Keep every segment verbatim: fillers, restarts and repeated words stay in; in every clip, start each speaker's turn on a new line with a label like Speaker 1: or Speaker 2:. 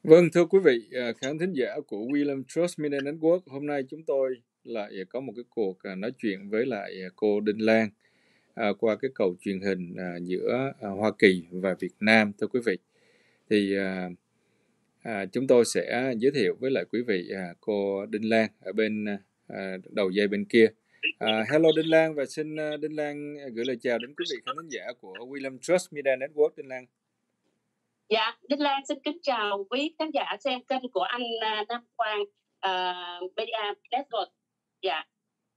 Speaker 1: Vâng, thưa quý vị, à, khán thính giả của William Trust Media Network, hôm nay chúng tôi lại có một cái cuộc à, nói chuyện với lại cô Đinh Lan à, qua cái cầu truyền hình à, giữa à, Hoa Kỳ và Việt Nam, thưa quý vị. Thì à, à, chúng tôi sẽ giới thiệu với lại quý vị à, cô Đinh Lan ở bên à, đầu dây bên kia. À, hello Đinh Lan, và xin à, Đinh Lan gửi lời chào đến quý vị khán thính giả của William Trust Media Network. Đinh Lan.
Speaker 2: Dạ, Đinh Lan xin kính chào quý khán giả xem kênh của anh uh, Nam Quang uh, Media Network. Dạ.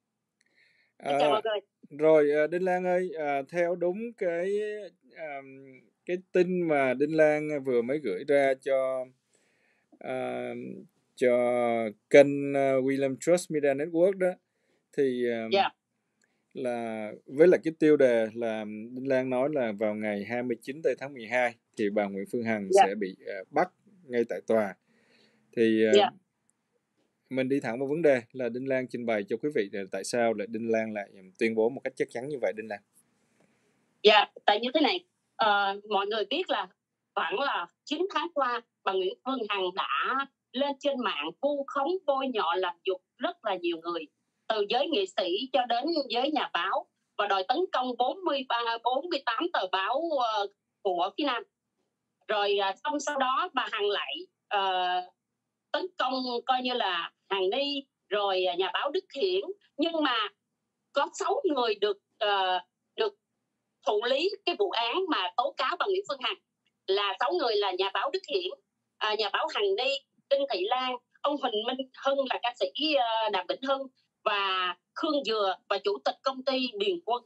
Speaker 2: Xin
Speaker 1: À,
Speaker 2: chào mọi người.
Speaker 1: Rồi Đinh Lan ơi, à, theo đúng cái à, cái tin mà Đinh Lan vừa mới gửi ra cho à, cho kênh uh, William Trust Media Network đó, thì uh,
Speaker 2: Dạ.
Speaker 1: là với lại cái tiêu đề là Đinh Lan nói là vào ngày hai mươi chín tây tháng mười hai thì bà Nguyễn Phương Hằng
Speaker 2: Dạ.
Speaker 1: sẽ bị uh, bắt ngay tại tòa. Thì uh,
Speaker 2: Dạ.
Speaker 1: mình đi thẳng vào vấn đề là Đinh Lan trình bày cho quý vị là tại sao lại Đinh Lan lại tuyên bố một cách chắc chắn như vậy, Đinh Lan.
Speaker 2: Dạ, tại như thế này, uh, mọi người biết là khoảng là chín tháng qua, bà Nguyễn Phương Hằng đã lên trên mạng vu khống bôi nhọ làm nhục rất là nhiều người, từ giới nghệ sĩ cho đến giới nhà báo, và đòi tấn công bốn mươi ba, bốn mươi tám tờ báo uh, của phía Nam. Rồi uh, xong sau đó bà Hằng lại uh, tấn công coi như là Hằng Ni, rồi uh, nhà báo Đức Hiển, nhưng mà có sáu người được uh, được thụ lý cái vụ án mà tố cáo bà Nguyễn Phương Hằng, là sáu người là nhà báo Đức Hiển, à, nhà báo Hằng Ni, Đinh Thị Lan, ông Huỳnh Minh Hưng là ca sĩ uh, Đàm Vĩnh Hưng, và Khương Dừa, và chủ tịch công ty Điền Quân,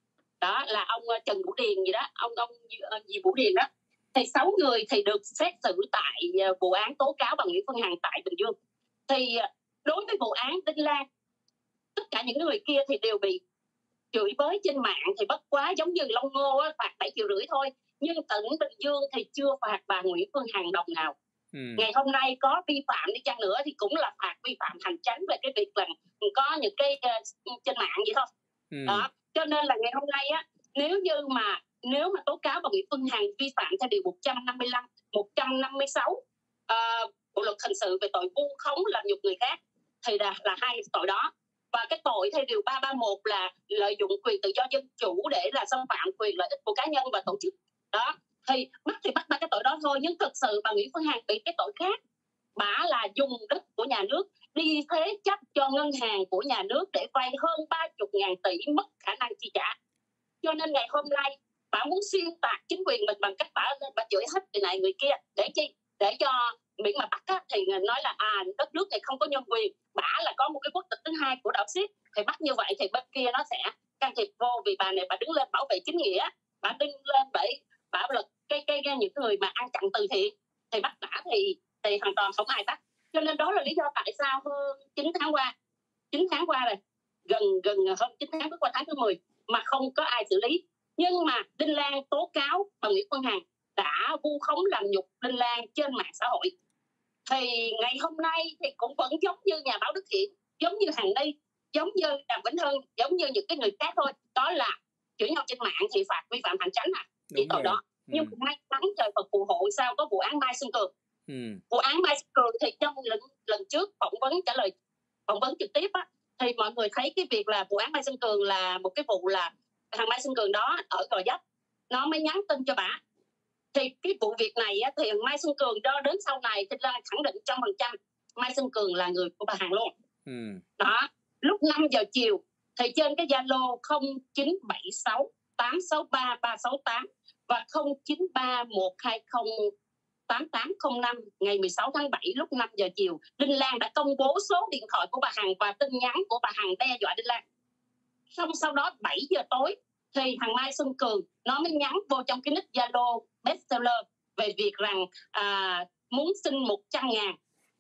Speaker 2: đó là ông uh, Trần Vũ Điền gì đó, ông ông uh, gì Vũ Điền đó. Thì sáu người thì được xét xử tại uh, vụ án tố cáo bà Nguyễn Phương Hằng tại Bình Dương. Thì uh, đối với vụ án Đinh Lan, tất cả những người kia thì đều bị chửi bới trên mạng, thì bất quá giống như Long Ngô á, phạt bảy triệu rưỡi thôi, nhưng tỉnh Bình Dương thì chưa phạt bà Nguyễn Phương Hằng đồng nào. Ừ. Ngày hôm nay có vi phạm đi chăng nữa thì cũng là phạt vi phạm hành chánh về cái việc là có những cái uh, trên mạng vậy thôi. Ừ. Đó, cho nên là ngày hôm nay á, nếu như mà nếu mà tố cáo bà Nguyễn Phương Hằng vi phạm theo điều một trăm năm mươi lăm, một trăm năm mươi sáu uh, bộ luật hình sự về tội vu khống làm nhục người khác, thì là, là hai tội đó. Và cái tội theo điều ba trăm ba mươi mốt là lợi dụng quyền tự do dân chủ để là xâm phạm quyền lợi ích của cá nhân và tổ chức. Đó, thì bắt thì bắt ba cái tội đó thôi, nhưng thực sự bà Nguyễn Phương Hằng bị cái tội khác. Bà là dùng đất của nhà nước đi thế chấp cho ngân hàng của nhà nước để vay hơn ba mươi ngàn tỷ mất khả năng chi trả. Cho nên ngày hôm nay bà muốn xuyên tạc chính quyền mình bằng cách bà lên bà chửi hết người này người kia, để chi? Để cho miệng mà bắt á, thì nói là à đất nước này không có nhân quyền, bả là có một cái quốc tịch thứ hai của đảo Ship, thì bắt như vậy thì bên kia nó sẽ can thiệp vô, vì bà này bà đứng lên bảo vệ chính nghĩa, bà đứng lên bởi bảo lực cái cái, cái những người mà ăn chặn từ thiện, thì bắt bả thì thì hoàn toàn không ai bắt. Cho nên đó là lý do tại sao hơn chín tháng qua chín tháng qua rồi gần gần hơn chín tháng bước qua tháng thứ mười mà không có ai xử lý. Nhưng mà Đinh Lan tố cáo bà Nguyễn Phương Hằng đã vu khống làm nhục Đinh Lan trên mạng xã hội. Thì ngày hôm nay thì cũng vẫn giống như nhà báo Đức Hiển, giống như Hằng Ni, giống như Đàm Vĩnh Hưng, giống như những cái người khác thôi. Đó là chửi nhau trên mạng thì phạt vi phạm hành chánh à, chỉ tội đó. Ừ. Nhưng may mắn trời Phật phù hộ sao có vụ án Mai Xuân Cường. Ừ. Vụ án Mai Xuân Cường thì trong lần, lần trước phỏng vấn trả lời phỏng vấn trực tiếp á, thì mọi người thấy cái việc là vụ án Mai Xuân Cường là một cái vụ là thằng Mai Xuân Cường đó ở Gò Vấp nó mới nhắn tin cho bà. Thì cái vụ việc này á, thì Mai Xuân Cường cho đến sau này thì là khẳng định trăm phần trăm Mai Xuân Cường là người của bà Hằng luôn. Ừ. Đó, lúc năm giờ chiều thì trên cái Zalo không chín bảy sáu tám sáu ba ba sáu tám và không chín ba một hai không tám tám không năm ngày mười sáu tháng bảy lúc năm giờ chiều, Đinh Lan đã công bố số điện thoại của bà Hằng và tin nhắn của bà Hằng đe dọa Đinh Lan. Xong sau đó bảy giờ tối thì thằng Mai Xuân Cường nó mới nhắn vô trong cái nick Zalo bestseller về việc rằng à, muốn xin một trăm ngàn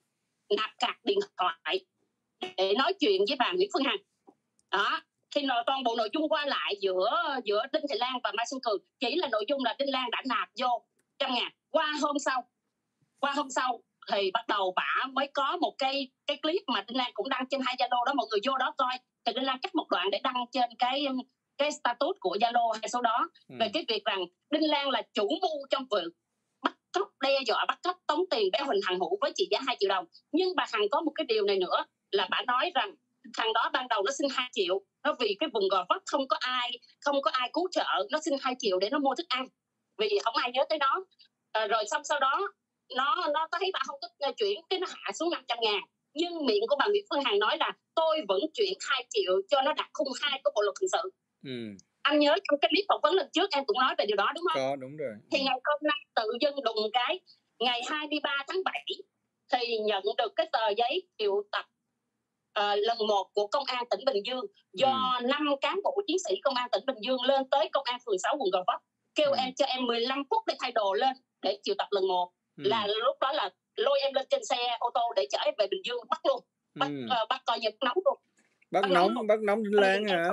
Speaker 2: nạp card điện thoại để nói chuyện với bà Nguyễn Phương Hằng. Đó, thì toàn bộ nội dung qua lại giữa giữa Đinh Thị Lan và Mai Xuân Cường chỉ là nội dung là Đinh Lan đã nạp vô trăm ngàn. Qua hôm sau qua hôm sau thì bắt đầu bả mới có một cái cái clip mà Đinh Lan cũng đăng trên hai Zalo đó, mọi người vô đó coi. Thì Đinh Lan cắt một đoạn để đăng trên cái cái status của Zalo hay số đó, ừ. Về cái việc rằng Đinh Lan là chủ mưu trong việc bắt cóc, đe dọa bắt cóc, tống tiền bé Huỳnh Hằng Hữu với trị giá hai triệu đồng. Nhưng bà Hằng có một cái điều này nữa là bà nói rằng thằng đó ban đầu nó xin hai triệu, nó vì cái vùng Gò Vấp không có ai không có ai cứu trợ, nó xin hai triệu để nó mua thức ăn vì không ai nhớ tới nó. À, rồi xong sau đó nó nó thấy bà không có chuyển, cái nó hạ xuống năm trăm ngàn. Nhưng miệng của bà Nguyễn Phương Hằng nói là tôi vẫn chuyển hai triệu cho nó đặt khung hai của bộ luật hình sự.
Speaker 1: Ừ.
Speaker 2: Anh nhớ trong cái clip phỏng vấn lần trước em cũng nói về điều đó đúng không?
Speaker 1: Có, đúng rồi.
Speaker 2: Thì ngày hôm nay tự dưng đùng cái ngày hai mươi ba tháng bảy thì nhận được cái tờ giấy triệu tập uh, lần một của Công an tỉnh Bình Dương do năm ừ. cán bộ chiến sĩ Công an tỉnh Bình Dương lên tới Công an phường sáu quận Gò Vấp kêu ừ. em cho em mười lăm phút để thay đồ lên để triệu tập lần một. Ừ. Là lúc đó là lôi em lên trên xe ô tô để chở em về Bình Dương bắt luôn, bắt ừ. uh, bắt coi nhật nóng luôn.
Speaker 1: Bắt, bắt nóng, nóng bắt nóng Đinh Lan hả?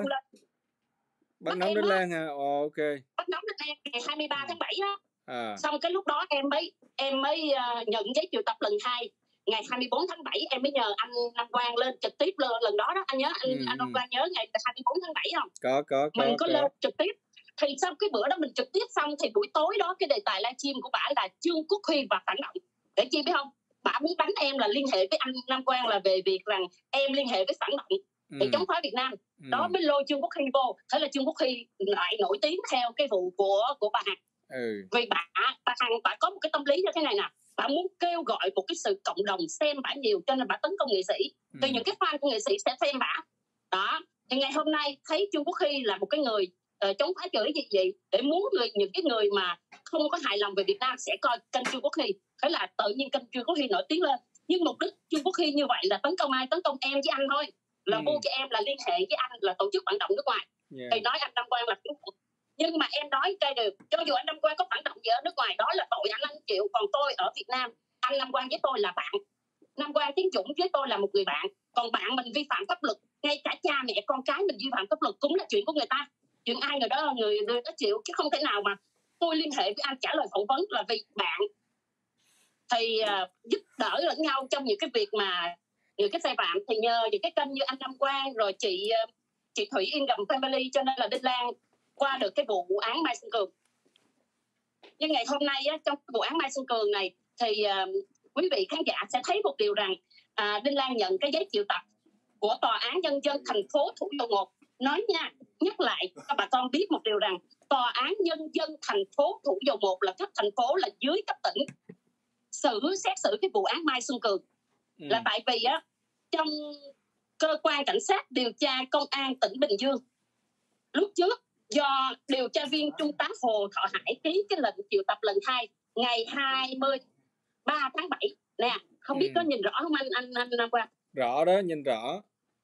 Speaker 1: Bắt nóng Đinh Lan hả? Ồ, ok.
Speaker 2: Bắt nóng Đinh Lan ngày hai mươi ba tháng bảy á.
Speaker 1: À.
Speaker 2: Xong cái lúc đó em mới em mới uh, nhận giấy triệu tập lần hai ngày hai mươi bốn tháng bảy. Em mới nhờ anh Nam Quang lên trực tiếp lần, lần đó đó anh nhớ anh, ừ, anh Nam Quang nhớ ngày hai mươi bốn tháng bảy không?
Speaker 1: Có có có.
Speaker 2: Mình có,
Speaker 1: có.
Speaker 2: lên trực tiếp. Thì sau cái bữa đó mình trực tiếp xong thì buổi tối đó cái đề tài livestream của bả là Trương Quốc Huy và phản động. Để chi biết không? Bả muốn đánh em là liên hệ với anh Nam Quang là về việc rằng em liên hệ với phản động để ừ. chống phá Việt Nam. Ừ. Đó mới lôi Trương Quốc Huy vô. Thế là Trương Quốc Huy lại nổi tiếng theo cái vụ của của bà Hằng.
Speaker 1: Ừ.
Speaker 2: Vì bà bà Hằng bà có một cái tâm lý như thế này nè, bà muốn kêu gọi một cái sự cộng đồng xem bả nhiều cho nên bà tấn công nghệ sĩ. Ừ. Thì những cái fan của nghệ sĩ sẽ xem bả. Đó. Thì ngày hôm nay thấy Trương Quốc Huy là một cái người uh, chống phá chửi gì gì để muốn người những cái người mà không có hài lòng về Việt Nam sẽ coi kênh Trương Quốc Huy. Thế là tự nhiên kênh Trương Quốc Huy nổi tiếng lên. Nhưng mục đích Trương Quốc Huy như vậy là tấn công ai? Tấn công em với anh thôi. Là ừ. vô cho em là liên hệ với anh là tổ chức phản động nước ngoài. Yeah. Thì nói anh Nam Quang là nhưng mà em nói cái được, cho dù anh Nam Quang có phản động gì ở nước ngoài đó là tội anh anh chịu. Còn tôi ở Việt Nam, anh Nam Quang với tôi là bạn. Nam Quang Tiến Dũng với tôi là một người bạn. Còn bạn mình vi phạm pháp luật, ngay cả cha mẹ con cái mình vi phạm pháp luật cũng là chuyện của người ta. Chuyện ai người đó người, người đó chịu, chứ không thể nào mà tôi liên hệ với anh trả lời phỏng vấn là vì bạn thì uh, giúp đỡ lẫn nhau trong những cái việc mà những cái sai phạm. Thì nhờ những cái kênh như anh Nam Quang rồi chị uh, chị Thủy Yên Gầm Family cho nên là Đinh Lan qua được cái vụ án Mai Xuân Cường. Nhưng ngày hôm nay á, trong vụ án Mai Xuân Cường này thì uh, quý vị khán giả sẽ thấy một điều rằng uh, Đinh Lan nhận cái giấy triệu tập của Tòa án Nhân dân thành phố Thủ Dầu Một. Nói nha, nhắc lại cho bà con biết một điều rằng Tòa án Nhân dân thành phố Thủ Dầu Một là cấp thành phố, là dưới cấp tỉnh, xử xét xử cái vụ án Mai Xuân Cường. Ừ. Là tại vì á, trong cơ quan cảnh sát điều tra công an tỉnh Bình Dương lúc trước do điều tra viên Trung tá Hồ Thọ Hải ký cái lệnh triệu tập lần hai ngày hai mươi ba tháng bảy nè, không biết ừ. có nhìn rõ không anh anh anh Nam Quang?
Speaker 1: Rõ đó, nhìn rõ.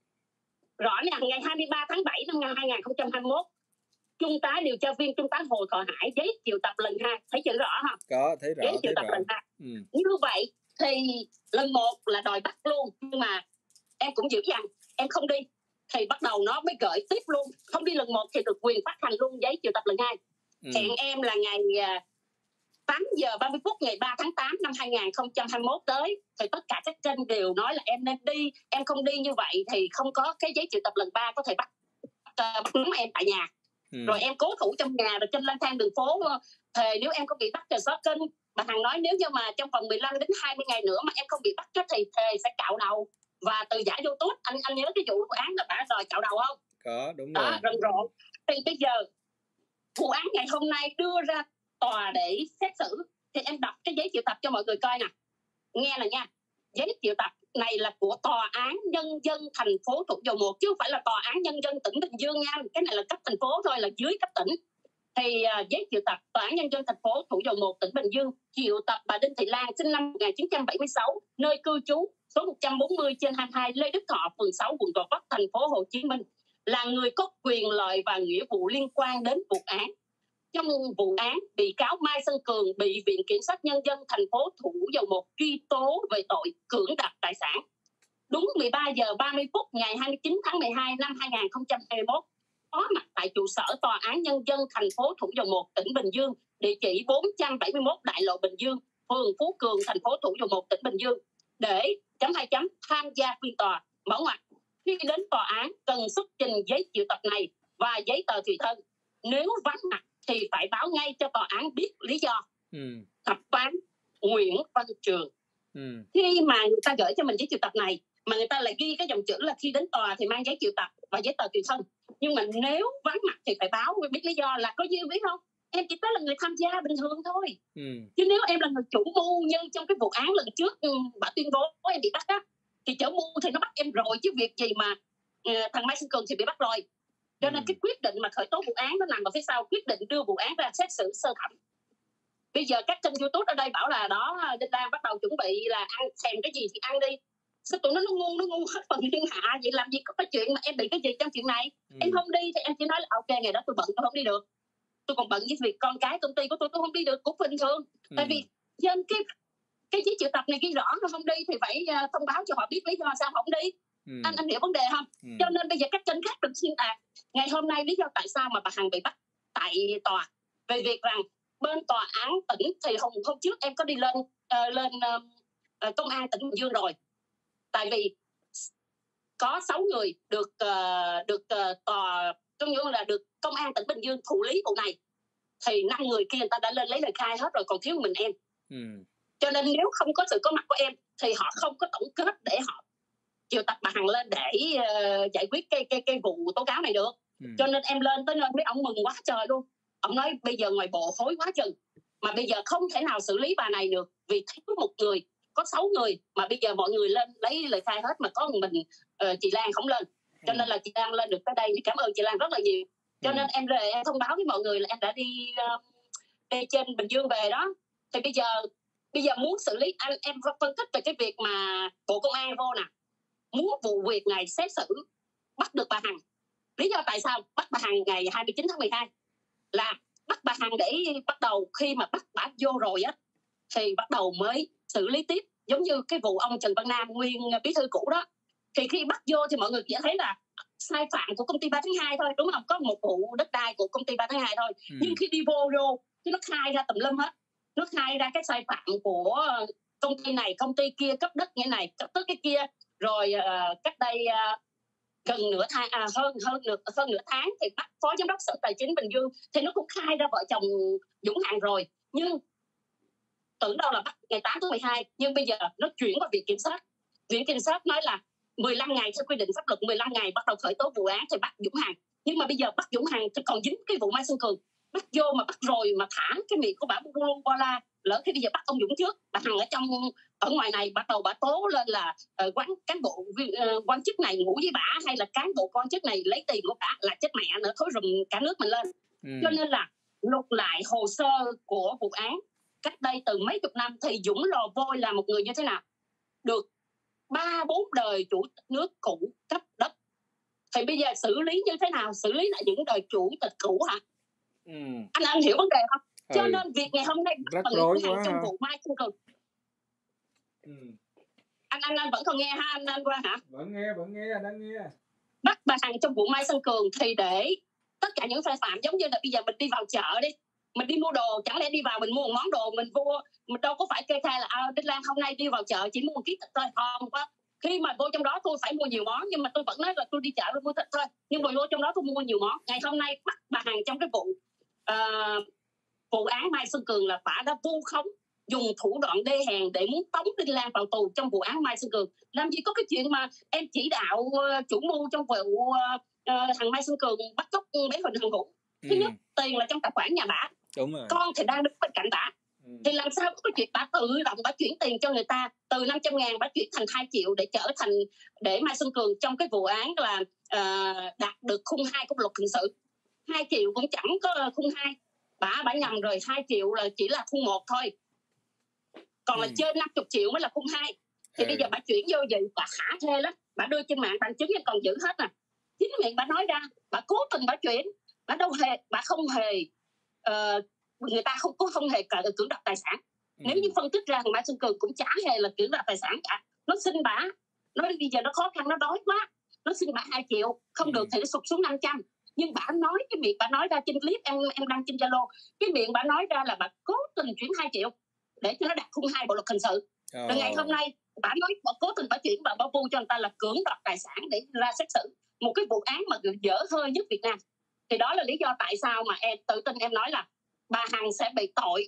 Speaker 2: Rõ nè, ngày hai mươi ba tháng bảy năm hai nghìn không trăm hai mươi mốt, Trung tá điều tra viên Trung tá Hồ Thọ Hải giấy triệu tập lần hai, thấy chữ rõ không?
Speaker 1: Có, thấy rõ.
Speaker 2: Giấy triệu tập
Speaker 1: rõ.
Speaker 2: lần hai. Ừ. Như vậy thì lần một là đòi bắt luôn, nhưng mà em cũng giữ dằn, em không đi. Thì bắt đầu nó mới gửi tiếp luôn, không đi lần một thì được quyền phát hành luôn giấy triệu tập lần hai. Ừ. Hẹn em là ngày tám giờ ba mươi phút ngày ba tháng tám năm hai nghìn không trăm hai mươi mốt tới. Thì tất cả các kênh đều nói là em nên đi, em không đi như vậy thì không có cái giấy triệu tập lần ba có thể bắt uh, bắt nắm em tại nhà. Ừ. Rồi em cố thủ trong nhà rồi trên lang thang đường phố. Thì nếu em không bị bắt thì xóa kênh. Bà Hằng nói nếu như mà trong vòng mười lăm đến hai mươi ngày nữa mà em không bị bắt thì thề sẽ cạo đầu và từ giả vô tốt. Anh anh nhớ cái vụ án là bà đòi cạo đầu không?
Speaker 1: Có, đúng
Speaker 2: đó,
Speaker 1: rồi.
Speaker 2: Rầm rộ. Thì bây giờ vụ án ngày hôm nay đưa ra tòa để xét xử thì em đọc cái giấy triệu tập cho mọi người coi nè, nghe nè nha. Giấy triệu tập này là của Tòa án Nhân dân thành phố Thủ Dầu Một chứ không phải là Tòa án Nhân dân tỉnh Bình Dương nha. Cái này là cấp thành phố thôi, là dưới cấp tỉnh. Thì uh, giấy triệu tập Tòa án Nhân dân thành phố Thủ Dầu Một tỉnh Bình Dương triệu tập bà Đinh Thị Lan sinh năm một nghìn chín trăm bảy mươi sáu, nơi cư trú số một trăm bốn mươi trên hai mươi hai Lê Đức Thọ, phường sáu, quận Gò Vấp, thành phố Hồ Chí Minh, là người có quyền lợi và nghĩa vụ liên quan đến vụ án. Trong vụ án, bị cáo Mai Xuân Cường bị Viện Kiểm sát Nhân dân thành phố Thủ Dầu Một truy tố về tội cưỡng đoạt tài sản. Đúng mười ba giờ ba mươi phút ngày hai mươi chín tháng mười hai năm hai nghìn không trăm hai mươi mốt, có mặt tại trụ sở Tòa án Nhân dân thành phố Thủ Dầu Một, tỉnh Bình Dương, địa chỉ bốn trăm bảy mươi mốt Đại lộ Bình Dương, phường Phú Cường, thành phố Thủ Dầu Một, tỉnh Bình Dương, để chấm hai chấm tham gia phiên tòa. Mở ngoặt, khi đến tòa án cần xuất trình giấy triệu tập này và giấy tờ tùy thân. Nếu vắng mặt thì phải báo ngay cho tòa án biết lý do.
Speaker 1: Ừ.
Speaker 2: Thẩm phán Nguyễn Văn Trường.
Speaker 1: Ừ.
Speaker 2: Khi mà người ta gửi cho mình giấy triệu tập này mà người ta lại ghi cái dòng chữ là khi đến tòa thì mang giấy triệu tập và giấy tờ tùy thân, nhưng mà nếu vắng mặt thì phải báo, biết lý do là có gì biết không? Em chỉ tới là người tham gia bình thường thôi.
Speaker 1: Ừ.
Speaker 2: Chứ nếu em là người chủ mưu nhân trong cái vụ án lần trước bà tuyên bố em bị bắt đó, thì chủ mưu thì nó bắt em rồi, chứ việc gì mà uh, thằng Mai Xuân Cường thì bị bắt rồi. Cho nên ừ. cái quyết định mà khởi tố vụ án nó nằm ở phía sau, quyết định đưa vụ án ra xét xử sơ thẩm. Bây giờ các kênh YouTube ở đây bảo là đó, Đinh Lan bắt đầu chuẩn bị là ăn thèm cái gì thì ăn đi. Sao tụi nó nó ngu nó ngu hết phần thiên hạ vậy? Làm gì có cái chuyện mà em bị cái gì trong chuyện này? Ừ. Em không đi thì em chỉ nói là ok, ngày đó tôi bận tôi không đi được, tôi còn bận với việc con cái công ty của tôi tôi không đi được cũng bình thường. Ừ. Tại vì trên cái cái giấy triệu tập này ghi rõ nó không đi thì phải uh, thông báo cho họ biết lý do sao họ không đi. Ừ. anh anh hiểu vấn đề không? Ừ. Cho nên bây giờ các kênh khác được xuyên tạc ngày hôm nay lý do tại sao mà bà Hằng bị bắt tại tòa về việc rằng bên tòa án tỉnh thì hôm hôm trước em có đi lên uh, lên uh, uh, công an tỉnh Bình Dương rồi. Tại vì có sáu người được uh, được uh, tòa trong như là được công an tỉnh Bình Dương thụ lý vụ này, thì năm người kia người ta đã lên lấy lời khai hết rồi, còn thiếu mình em. Ừ. Cho nên nếu không có sự có mặt của em thì họ không có tổng kết để họ triệu tập bà Hằng lên để uh, giải quyết cái cái cái vụ tố cáo này được. Ừ. Cho nên em lên tới nơi mấy ông mừng quá trời luôn. Ông nói bây giờ ngoài bộ hối quá chừng, mà bây giờ không thể nào xử lý bà này được vì thiếu một người, có sáu người mà bây giờ mọi người lên lấy lời khai hết mà có một mình uh, chị Lan không lên. Cho nên là chị Lan lên được tới đây thì cảm ơn chị Lan rất là nhiều. Cho nên em về em thông báo với mọi người là em đã đi uh, đi trên Bình Dương về đó. Thì bây giờ bây giờ muốn xử lý, anh em phân tích về cái việc mà Bộ Công an vô nè, muốn vụ việc này xét xử bắt được bà Hằng. Lý do tại sao bắt bà Hằng ngày hai mươi chín tháng mười hai là bắt bà Hằng để bắt đầu khi mà bắt bà vô rồi á thì bắt đầu mới xử lý tiếp, giống như cái vụ ông Trần Văn Nam nguyên bí thư cũ đó. Thì khi bắt vô thì mọi người chỉ thấy là sai phạm của công ty ba tháng hai thôi, đúng không? Có một vụ đất đai của công ty ba tháng hai thôi. Ừ. Nhưng khi đi vô vô thì nó khai ra tùm lum hết. Nó khai ra cái sai phạm của công ty này, công ty kia, cấp đất như này, cấp đất cái kia. Rồi uh, cách đây uh, gần nửa tháng, à, hơn hơn nửa, hơn nửa tháng thì bắt phó giám đốc Sở Tài chính Bình Dương thì nó cũng khai ra vợ chồng Dũng Hằng rồi. Nhưng tưởng đâu là bắt ngày tám tháng mười hai, nhưng bây giờ nó chuyển qua viện kiểm sát. Viện kiểm sát nói là mười lăm ngày theo quy định pháp luật, mười lăm ngày bắt đầu khởi tố vụ án thì bắt Dũng Hằng. Nhưng mà bây giờ bắt Dũng Hằng thì còn dính cái vụ Mai Xuân Cường. Bắt vô mà bắt rồi mà thả cái miệng của bà bu lu qua la. Lỡ khi bây giờ bắt ông Dũng trước, bà Hằng ở trong ở ngoài này bắt đầu bà tố lên là uh, quán cán bộ uh, quan chức này ngủ với bả, hay là cán bộ quan chức này lấy tiền của bả, là chết mẹ nữa, thối rùm cả nước mình lên. Ừ. Cho nên là lục lại hồ sơ của vụ án cách đây từ mấy chục năm thì Dũng Lò Vôi là một người như thế nào, được ba bốn đời chủ tịch nước cũ cấp đất, thì bây giờ xử lý như thế nào, xử lý lại những đời chủ tịch cũ hả? Ừ. anh anh hiểu vấn đề không? Cho ừ. nên việc ngày hôm nay
Speaker 1: rắc rối quá
Speaker 2: trong vụ Mai Xuân Cường. Ừ. anh anh anh vẫn còn nghe ha anh anh Quang hả?
Speaker 1: Vẫn nghe vẫn nghe anh đang nghe.
Speaker 2: Bắt bà Hằng trong vụ Mai Xuân Cường thì để tất cả những sai phạm, giống như là bây giờ mình đi vào chợ đi, mình đi mua đồ, chẳng lẽ đi vào mình mua một món đồ mình vô mình đâu có phải kê khai là à, Đinh Lan hôm nay đi vào chợ chỉ mua một ký thịt thôi, không có. Khi mà vô trong đó tôi phải mua nhiều món, nhưng mà tôi vẫn nói là tôi đi chợ tôi mua thịt thôi, nhưng mà vô trong đó tôi mua nhiều món. Ngày hôm nay bắt bà Hằng trong cái vụ uh, vụ án Mai Xuân Cường là bà đã vu khống, dùng thủ đoạn đê hèn để muốn tống Đinh Lan vào tù trong vụ án Mai Xuân Cường. Làm gì có cái chuyện mà em chỉ đạo uh, chủ mưu trong vụ uh, uh, thằng Mai Xuân Cường bắt cóc bé Huỳnh Hằng Vũ. Thứ ừ. nhất, tiền là trong tài khoản nhà bả,
Speaker 1: đúng rồi.
Speaker 2: Con thì đang đứng bên cạnh bả. Ừ. Thì làm sao có cái chuyện bả tự động bả chuyển tiền cho người ta, từ năm trăm ngàn bả chuyển thành hai triệu để trở thành để Mai Xuân Cường trong cái vụ án là uh, đạt được khung hai của luật hình sự. Hai triệu cũng chẳng có khung hai, bả bả nhầm rồi, hai triệu là chỉ là khung một thôi, còn là ừ. trên năm mươi triệu mới là khung hai. Thì ừ. bây giờ bả chuyển vô vậy bả khả thê lắm, bả đưa trên mạng bằng chứng em còn giữ hết nè, chính miệng bả nói ra, bả cố tình bả chuyển, bả đâu hề, bả không hề uh, người ta không có không hề cưỡng đoạt tài sản. Ừ. Nếu như phân tích ra thì Mai Xuân Cường cũng chả hề là cưỡng đoạt tài sản cả. Nó xin bả, nói bây giờ nó khó khăn, nó đói quá, nó xin bả hai triệu, không ừ. được thì nó sụt xuống năm trăm. Nhưng bả nói cái miệng bả nói ra trên clip em em đăng trên Zalo, cái miệng bả nói ra là bả cố tình chuyển hai triệu để cho nó đạt khung hai bộ luật hình sự. Oh. Rồi ngày hôm nay bả nói bả cố tình bả chuyển bả bao vu cho người ta là cưỡng đoạt tài sản để ra xét xử một cái vụ án mà dở hơi nhất Việt Nam. Thì đó là lý do tại sao mà em tự tin em nói là bà Hằng sẽ bị tội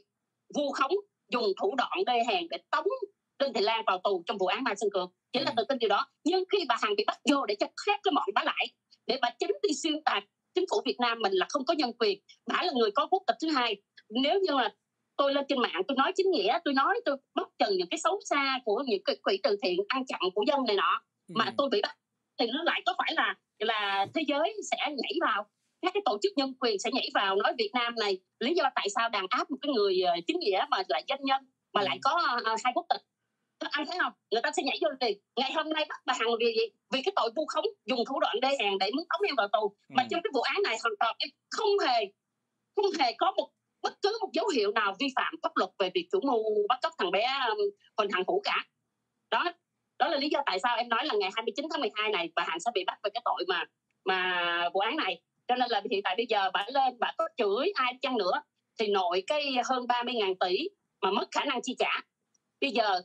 Speaker 2: vu khống, dùng thủ đoạn đê hèn để tống Đinh Thị Lan vào tù trong vụ án Mai Xuân Cường. Chỉ là tự tin điều đó. Nhưng khi bà Hằng bị bắt vô để cho khác cái mọi bà lại, để bà chính đi xuyên tạc chính phủ Việt Nam mình là không có nhân quyền, bà là người có quốc tịch thứ hai. Nếu như là tôi lên trên mạng tôi nói chính nghĩa, tôi nói tôi bóc trần những cái xấu xa của những cái quỹ từ thiện ăn chặn của dân này nọ, ừ. mà tôi bị bắt thì nó lại có phải là là thế giới sẽ nhảy vào, các cái tổ chức nhân quyền sẽ nhảy vào nói Việt Nam này lý do tại sao đàn áp một cái người chính nghĩa mà lại doanh nhân mà ừ. lại có uh, hai quốc tịch. Anh thấy không? Người ta sẽ nhảy vô liền. Ngày hôm nay bắt bà Hằng vì gì? Vì cái tội vu khống, dùng thủ đoạn đê hèn để muốn tống em vào tù. Ừ. Mà trong cái vụ án này hoàn toàn em không hề không hề có một bất cứ một dấu hiệu nào vi phạm pháp luật về việc chủ mưu bắt cóc thằng bé um, Huỳnh Hằng Vũ cả. Đó, đó là lý do tại sao em nói là ngày hai mươi chín tháng mười hai này bà Hằng sẽ bị bắt về cái tội mà mà vụ án này. Cho nên là hiện tại bây giờ bà lên, bà có chửi ai chăng nữa thì nội cái hơn ba mươi ngàn tỷ mà mất khả năng chi trả. Bây giờ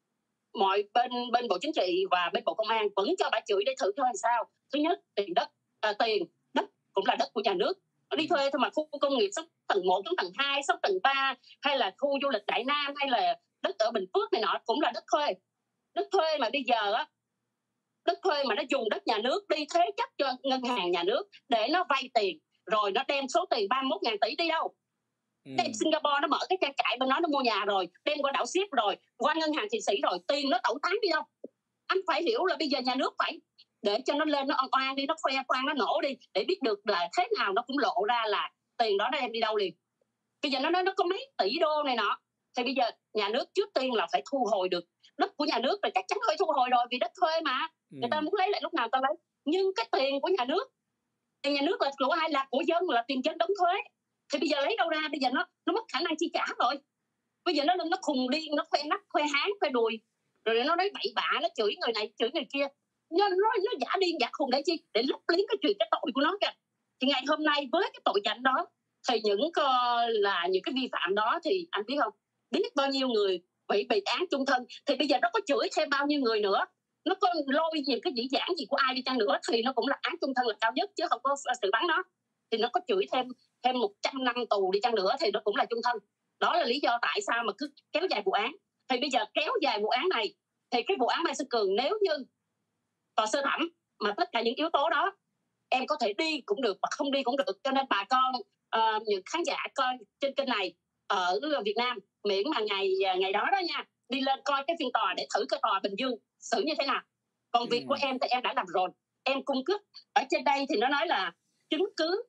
Speaker 2: mọi bên bên Bộ Chính trị và bên Bộ Công an vẫn cho bà chửi để thử thôi sao. Thứ nhất, tiền đất à, tiền đất cũng là đất của nhà nước, nó đi thuê thôi mà. Khu công nghiệp sống tầng một đến tầng hai, sống tầng ba, hay là khu du lịch Đại Nam, hay là đất ở Bình Phước này nọ cũng là đất thuê. Đất thuê mà bây giờ á, đất thuê mà nó dùng đất nhà nước đi thế chấp cho ngân hàng nhà nước để nó vay tiền, rồi nó đem số tiền ba mươi mốt ngàn tỷ đi đâu? Ừ. Đem Singapore nó mở cái trang trại bên đó nó mua nhà rồi, đem qua đảo Ship rồi, qua ngân hàng Thụy Sĩ rồi, tiền nó tẩu tán đi đâu? Anh phải hiểu là bây giờ nhà nước phải để cho nó lên, nó oan oan đi, nó khoe khoang, nó nổ đi để biết được là thế nào nó cũng lộ ra là tiền đó nó đem đi đâu liền. Bây giờ nó nói nó có mấy tỷ đô này nọ, thì bây giờ nhà nước trước tiên là phải thu hồi được đất của nhà nước, rồi chắc chắn phải thu hồi rồi vì đất thuê mà. Ừ. Người ta muốn lấy lại lúc nào ta lấy. Nhưng cái tiền của nhà nước, tiền nhà nước là của ai? Là của dân, là tiền dân đóng thuế. Thì bây giờ lấy đâu ra? Bây giờ nó nó mất khả năng chi trả rồi. Bây giờ nó nó khùng điên, nó khoe nắp, khoe háng, khoe đùi, rồi nó nói bậy bạ, nó chửi người này, chửi người kia. Nó nó, nó giả điên giả khùng để chi? Để lấp liếm cái chuyện cái tội của nó kìa. Thì ngày hôm nay với cái tội danh đó, thì những uh, là những cái vi phạm đó thì anh biết không? Biết bao nhiêu người bị bị án chung thân, thì bây giờ nó có chửi thêm bao nhiêu người nữa, nó có lôi những cái dĩ dãn gì của ai đi chăng nữa thì nó cũng là án chung thân là cao nhất chứ không có sự bắn nó. Thì nó có chửi thêm thêm một trăm năm tù đi chăng nữa thì nó cũng là chung thân. Đó là lý do tại sao mà cứ kéo dài vụ án. Thì bây giờ kéo dài vụ án này thì cái vụ án Mai Xuân Cường nếu như tòa sơ thẩm mà tất cả những yếu tố đó em có thể đi cũng được và không đi cũng được. Cho nên bà con uh, những khán giả coi trên kênh này ở Việt Nam miễn mà ngày ngày đó đó nha, đi lên coi cái phiên tòa để thử cái tòa Bình Dương xử như thế nào. Còn việc ừ. của em thì em đã làm rồi, em cung cấp ở trên đây thì nó nói là chứng cứ,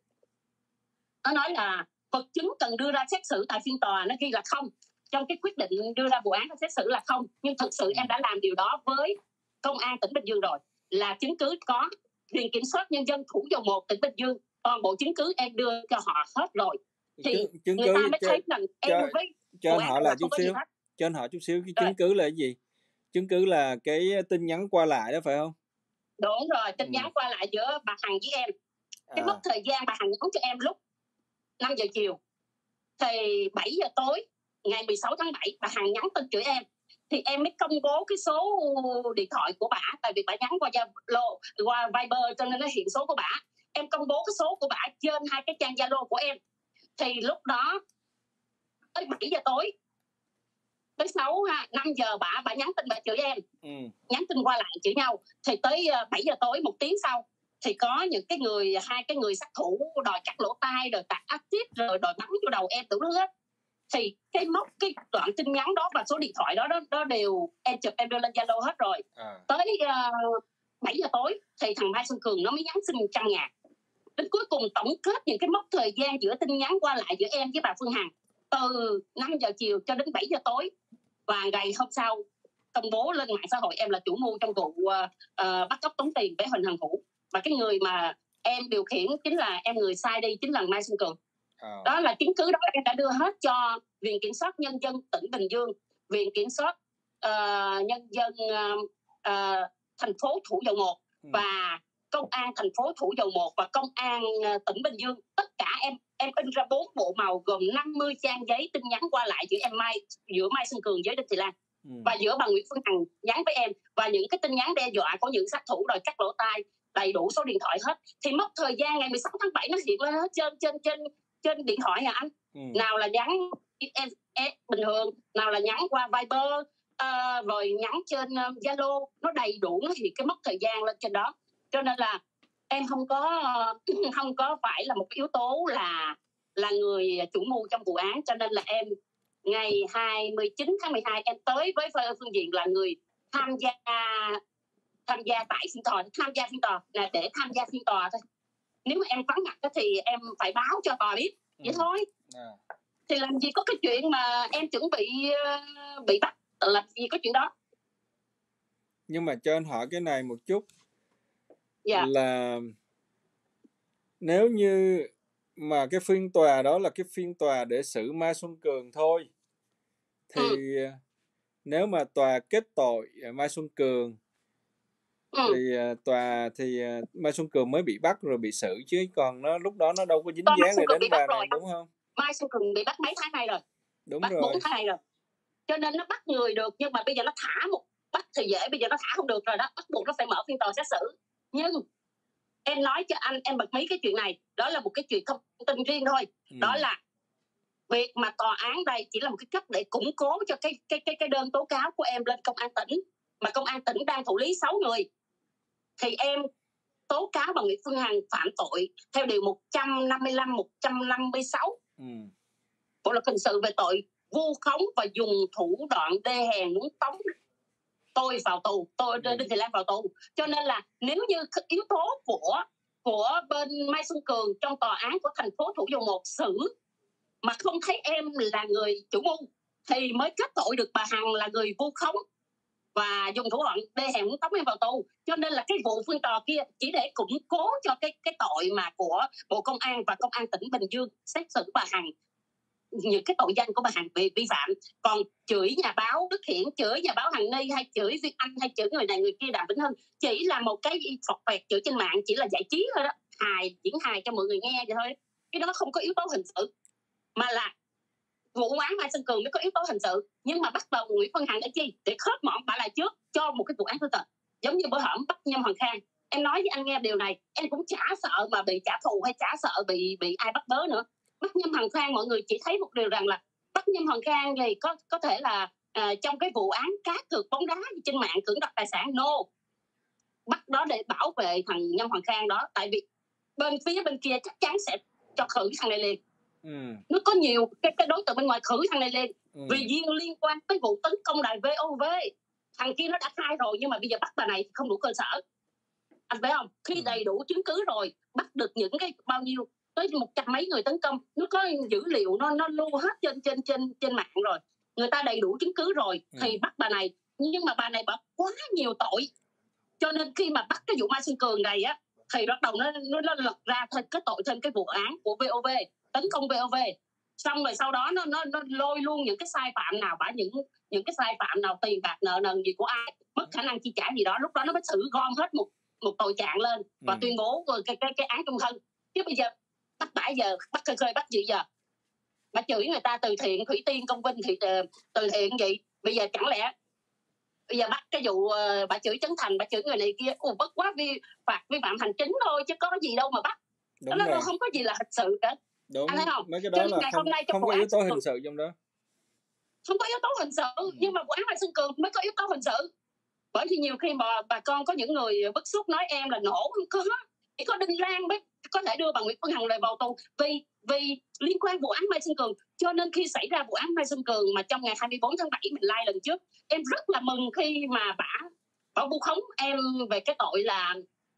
Speaker 2: nó nói là vật chứng cần đưa ra xét xử tại phiên tòa, nó ghi là không, trong cái quyết định đưa ra vụ án xét xử là không. Nhưng thực sự em đã làm điều đó với công an tỉnh Bình Dương rồi, là chứng cứ có. Viện kiểm soát nhân dân Thủ Dầu Một tỉnh Bình Dương toàn bộ chứng cứ em đưa cho họ hết rồi, thì chứng, chứng người ta mới cho, thấy rằng em cho, với
Speaker 1: cho anh hỏi là chút xíu, cho anh hỏi chút xíu cái rồi. Chứng cứ là cái gì? Chứng cứ là cái tin nhắn qua lại đó phải không?
Speaker 2: Đúng rồi, tin ừ. nhắn qua lại giữa bà Hằng với em. Cái à. mốc thời gian bà Hằng nhắn cho em lúc năm giờ chiều, thì bảy giờ tối ngày mười sáu tháng bảy bà Hằng nhắn tin chửi em, thì em mới công bố cái số điện thoại của bà, tại vì bà nhắn qua Zalo, qua Viber cho nên nó hiện số của bà. Em công bố cái số của bà trên hai cái trang Zalo của em. Thì lúc đó tới bảy giờ tối, tới sáu ha, năm giờ bà bà nhắn tin bà chửi em, ừ. nhắn tin qua lại chửi nhau. Thì tới bảy giờ tối một tiếng sau thì có những cái người, hai cái người sát thủ đòi cắt lỗ tai, rồi tạt acid, rồi đòi bắn vô đầu em, đủ thứ hết. Thì cái mốc cái đoạn tin nhắn đó và số điện thoại đó đó, đó đều em chụp em đưa lên Zalo hết rồi. À. Tới uh, bảy giờ tối thì thằng Mai Xuân Cường nó mới nhắn xin một trăm ngàn. Đến cuối cùng tổng kết những cái mốc thời gian giữa tin nhắn qua lại giữa em với bà Phương Hằng từ năm giờ chiều cho đến bảy giờ tối, và ngày hôm sau công bố lên mạng xã hội em là chủ mưu trong vụ uh, uh, bắt cóc tống tiền với Huỳnh Hằng Vũ, và cái người mà em điều khiển chính là em người sai đi chính là Mai Xuân Cường. Oh. Đó là chứng cứ đó em đã đưa hết cho Viện Kiểm soát Nhân dân tỉnh Bình Dương, Viện Kiểm soát uh, Nhân dân uh, uh, thành phố Thủ Dầu Một ừ. và Công an thành phố Thủ Dầu Một và Công an uh, tỉnh Bình Dương. Tất cả em em in ra bốn bộ màu gồm năm mươi trang giấy tin nhắn qua lại giữa em Mai, giữa Mai Xuân Cường với Đinh Thị Lan ừ. và giữa bà Nguyễn Phương Hằng nhắn với em, và những cái tin nhắn đe dọa của những sát thủ đòi cắt lỗ tai, đầy đủ số điện thoại hết. Thì mốc thời gian ngày mười sáu tháng bảy nó hiện lên hết trên trên trên trên điện thoại hả anh? Ừ. Nào là nhắn em, em, bình thường, nào là nhắn qua Viber, uh, rồi nhắn trên uh, Zalo, nó đầy đủ, nó thì cái mất thời gian lên trên đó. Cho nên là em không có uh, không có phải là một cái yếu tố là là người chủ mưu trong vụ án. Cho nên là em ngày hai mươi chín tháng mười hai em tới với Phương Diện là người tham gia tham gia tại phiên tòa, tham gia phiên tòa là để tham gia phiên tòa thôi. Nếu mà em vắng mặt thì em phải báo cho tòa biết, vậy ừ. thôi. À. Thì làm gì có cái chuyện mà em chuẩn bị bị bắt, làm gì có chuyện đó.
Speaker 1: Nhưng mà cho anh hỏi cái này một chút, dạ. Là nếu như mà cái phiên tòa đó là cái phiên tòa để xử Mai Xuân Cường thôi, thì ừ. nếu mà tòa kết tội Mai Xuân Cường ừ. thì tòa thì Mai Xuân Cường mới bị bắt rồi bị xử, chứ còn nó lúc đó nó đâu có dính dáng gì đến bà này, đúng không?
Speaker 2: Mai Xuân Cường bị bắt mấy tháng nay rồi,
Speaker 1: đúng
Speaker 2: bắt
Speaker 1: rồi,
Speaker 2: bốn tháng nay rồi, cho nên nó bắt người được, nhưng mà bây giờ nó thả một bắt thì dễ, bây giờ nó thả không được rồi đó, bắt buộc nó phải mở phiên tòa xét xử. Nhưng em nói cho anh, em bật mí cái chuyện này, đó là một cái chuyện thông tin riêng thôi, ừ. đó là việc mà tòa án đây chỉ là một cái cách để củng cố cho cái cái cái cái đơn tố cáo của em lên công an tỉnh, mà công an tỉnh đang thụ lý sáu người, thì em tố cáo bà Nguyễn Phương Hằng phạm tội theo điều một trăm năm mươi lăm, một trăm năm mươi sáu ừ. Bộ luật hình sự về tội vu khống và dùng thủ đoạn đê hèn muốn tống tôi vào tù, tôi ừ. Đinh Thị Lan vào tù. Cho nên là nếu như yếu tố của của bên Mai Xuân Cường trong tòa án của thành phố Thủ Dầu Một xử mà không thấy em là người chủ mưu thì mới kết tội được bà Hằng là người vu khống và dùng thủ đoạn đê hèn muốn tống em vào tù. Cho nên là cái vụ phiên tòa kia chỉ để củng cố cho cái cái tội mà của Bộ Công an và Công an tỉnh Bình Dương xét xử bà Hằng, những cái tội danh của bà Hằng bị vi phạm. Còn chửi nhà báo Đức Hiển, chửi nhà báo Hằng Ni, hay chửi Việt Anh, hay chửi người này người kia, Đàm Vĩnh Hưng, chỉ là một cái phọt phẹt chửi trên mạng, chỉ là giải trí thôi đó, hài, diễn hài cho mọi người nghe vậy thôi. Cái đó không có yếu tố hình sự, mà là vụ án Mai Xuân Cường mới có yếu tố hình sự. Nhưng mà bắt đầu Nguyễn Phương Hằng để chi? Để khớp mọn bà lại trước cho một cái vụ án tương tự. Giống như bữa hổm bắt Nhâm Hoàng Khang, em nói với anh nghe điều này, em cũng chả sợ mà bị trả thù hay chả sợ bị bị ai bắt bớ nữa. Bắt Nhâm Hoàng Khang mọi người chỉ thấy một điều rằng là bắt Nhâm Hoàng Khang thì có có thể là uh, trong cái vụ án cá cược bóng đá trên mạng cưỡng đoạt tài sản, no, bắt đó để bảo vệ thằng Nhâm Hoàng Khang đó, tại vì bên phía bên kia chắc chắn sẽ cho khử thằng này liền. Ừ. Nó có nhiều cái, cái đối tượng bên ngoài khử thằng này lên ừ. vì duyên liên quan tới vụ tấn công đài vê o vê. Thằng kia nó đã khai rồi, nhưng mà bây giờ bắt bà này không đủ cơ sở, anh thấy không? Khi ừ. đầy đủ chứng cứ rồi, bắt được những cái bao nhiêu tới một trăm mấy người tấn công, nó có dữ liệu, nó nó lưu hết trên trên trên trên mạng rồi, người ta đầy đủ chứng cứ rồi ừ. thì bắt bà này. Nhưng mà bà này bà quá nhiều tội, cho nên khi mà bắt cái vụ Mai Xuân Cường này á, thì bắt đầu nó nó, nó lật ra thêm cái tội, thêm cái vụ án của vê o vê, tấn công vê o vê. Xong rồi sau đó nó nó nó lôi luôn những cái sai phạm nào, bả những những cái sai phạm nào, tiền bạc nợ nần gì của ai, mất khả năng chi trả gì đó, lúc đó nó mới xử gom hết một một tội trạng lên và ừ. tuyên bố cái cái cái án chung thân. Chứ bây giờ bắt bả giờ bắt khơi khơi bắt gì giờ, bà chửi người ta từ thiện, thủy tiên, công vinh thì từ thiện vậy, bây giờ chẳng lẽ bây giờ bắt cái vụ uh, bà chửi Trấn Thành, bà chửi người này kia, ồ bất quá vi phạt vi phạm hành chính thôi chứ có gì đâu mà bắt. Đúng đó, nó không có gì là hình sự cả.
Speaker 1: Đúng, anh thấy không? Mấy cái đó là không, không có yếu tố hình sự trong đó.
Speaker 2: Không có yếu tố hình sự, ừ. nhưng mà vụ án Mai Xuân Cường mới có yếu tố hình sự. Bởi vì nhiều khi bà, bà con có những người bức xúc nói em là nổ, không có. Chỉ có Đinh Lan mới có thể đưa bà Nguyễn Phương Hằng lại vào tù vì vì liên quan vụ án Mai Xuân Cường. Cho nên khi xảy ra vụ án Mai Xuân Cường mà trong ngày hai mươi bốn tháng bảy mình live lần trước, em rất là mừng khi mà bả bảo vu khống em về cái tội là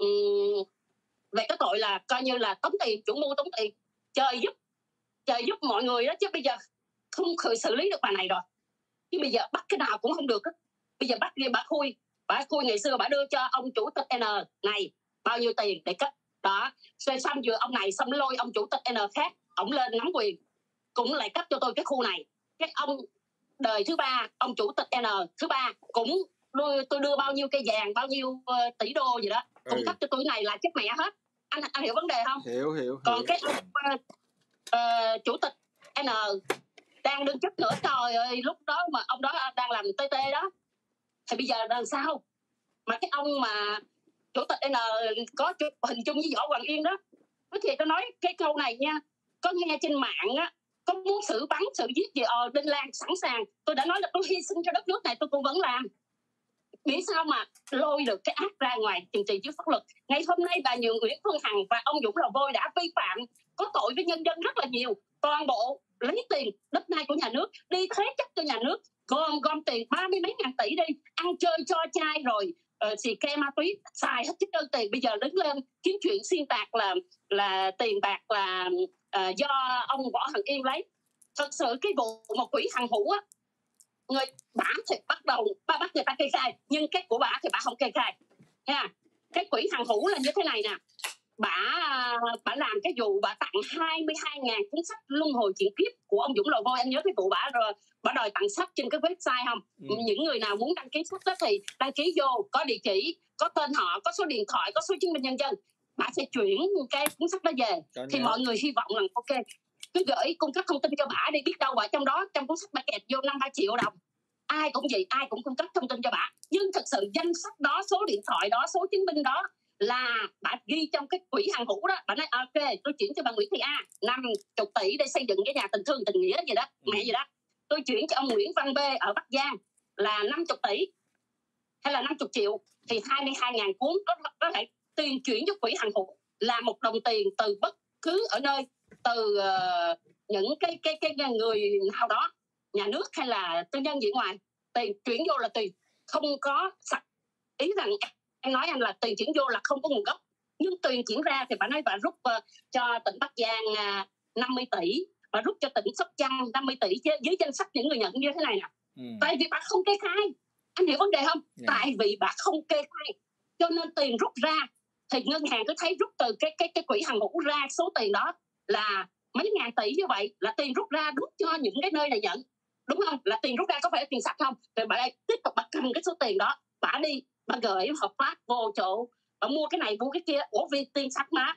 Speaker 2: um, về cái tội là coi như là tống tiền, chủ mưu tống tiền. Trời giúp trời giúp mọi người đó, chứ bây giờ không khởi xử lý được bà này rồi. Chứ bây giờ bắt cái nào cũng không được á. Bây giờ bắt đi bà Khui, bà Khui ngày xưa bà đưa cho ông chủ tịch N này bao nhiêu tiền để cấp đó, rồi xong vừa ông này xong lôi ông chủ tịch N khác, ông lên nắm quyền cũng lại cấp cho tôi cái khu này. Cái ông đời thứ ba, ông chủ tịch N thứ ba cũng đưa, tôi đưa bao nhiêu cây vàng, bao nhiêu uh, tỷ đô gì đó cũng ừ. cấp cho tôi này là chết mẹ hết. Anh anh hiểu vấn đề không?
Speaker 1: Hiểu hiểu.
Speaker 2: Còn
Speaker 1: hiểu.
Speaker 2: cái ông uh, uh, chủ tịch N đang đương chức nữa, trời ơi, lúc đó mà ông đó đang làm tê tê đó, thì bây giờ làm sao mà cái ông mà chủ tịch N có chụp hình chung với Võ Hoàng Yên đó. Có thiệt tôi nói cái câu này nha, có nghe trên mạng á, có muốn xử bắn xử giết gì ờ Đinh Lan sẵn sàng, tôi đã nói là tôi hy sinh cho đất nước này tôi cũng vẫn làm. Nghĩ sao mà lôi được cái ác ra ngoài trừng trị trước pháp luật. Ngày hôm nay bà Nhường Nguyễn Phương Hằng và ông Dũng Lò Vôi đã vi phạm, có tội với nhân dân rất là nhiều. Toàn bộ lấy tiền đất đai của nhà nước đi thế chấp cho nhà nước, gom gom tiền ba mươi mấy ngàn tỷ đi ăn chơi cho chai rồi uh, xì ke ma túy xài hết trơn tiền. Bây giờ đứng lên kiếm chuyện xuyên tạc là là tiền bạc là uh, do ông Võ Hằng Yên lấy. Thật sự cái vụ một quỹ hàng hữu á, người bả thì bắt đầu ba bắt người ta kê khai, nhưng cái của bả thì bả không kê khai nha. Cái quỹ hàng hữu là như thế này nè, bả bả làm cái vụ bả tặng hai mươi hai ngàn cuốn sách luân hồi chuyển kiếp của ông Dũng Lò Vôi. Anh nhớ cái vụ bả rồi bả đòi tặng sách trên cái website không? Ừ. Những người nào muốn đăng ký sách đó thì đăng ký vô, có địa chỉ, có tên họ, có số điện thoại, có số chứng minh nhân dân, bả sẽ chuyển cái cuốn sách đó về. Đó thì nhớ. Mọi người hy vọng là ok, cứ gửi cung cấp thông tin cho bả đi, biết đâu bả trong đó trong cuốn sách bả kẹt vô năm ba triệu đồng. Ai cũng vậy, ai cũng cung cấp thông tin cho bả, nhưng thật sự danh sách đó, số điện thoại đó, số chứng minh đó là bả ghi trong cái quỹ hàng hữu đó. Bả nói ok, tôi chuyển cho bà Nguyễn Thị A năm chục tỷ để xây dựng cái nhà tình thương tình nghĩa gì đó, ừ. mẹ gì đó. Tôi chuyển cho ông Nguyễn Văn B ở Bắc Giang là năm mươi tỷ hay là năm mươi triệu, thì hai mươi hai ngàn cuốn có có thể tiền chuyển cho quỹ hàng hữu là một đồng tiền từ bất cứ ở nơi, từ uh, những cái cái cái người nào đó, nhà nước hay là tư nhân gì ngoài, tiền chuyển vô là tiền không có sạch. Ý rằng em nói anh là tiền chuyển vô là không có nguồn gốc, nhưng tiền chuyển ra thì bà nói bà rút uh, cho tỉnh Bắc Giang uh, năm mươi tỷ, bà rút cho tỉnh Sóc Trăng năm mươi tỷ dưới danh sách những người nhận như thế này nè. Ừ. Tại vì bà không kê khai, anh hiểu vấn đề không? Yeah. Tại vì bà không kê khai cho nên tiền rút ra thì ngân hàng cứ thấy rút từ cái cái cái quỹ hàng hữu ra số tiền đó là mấy ngàn tỷ, như vậy là tiền rút ra rút cho những cái nơi này nhận, đúng không? Là tiền rút ra có phải là tiền sạch không? Rồi bà lại tiếp tục bà cầm cái số tiền đó, bà đi bà gửi hợp pháp vô chỗ, bà mua cái này mua cái kia. Ủa vì tiền sạch mà,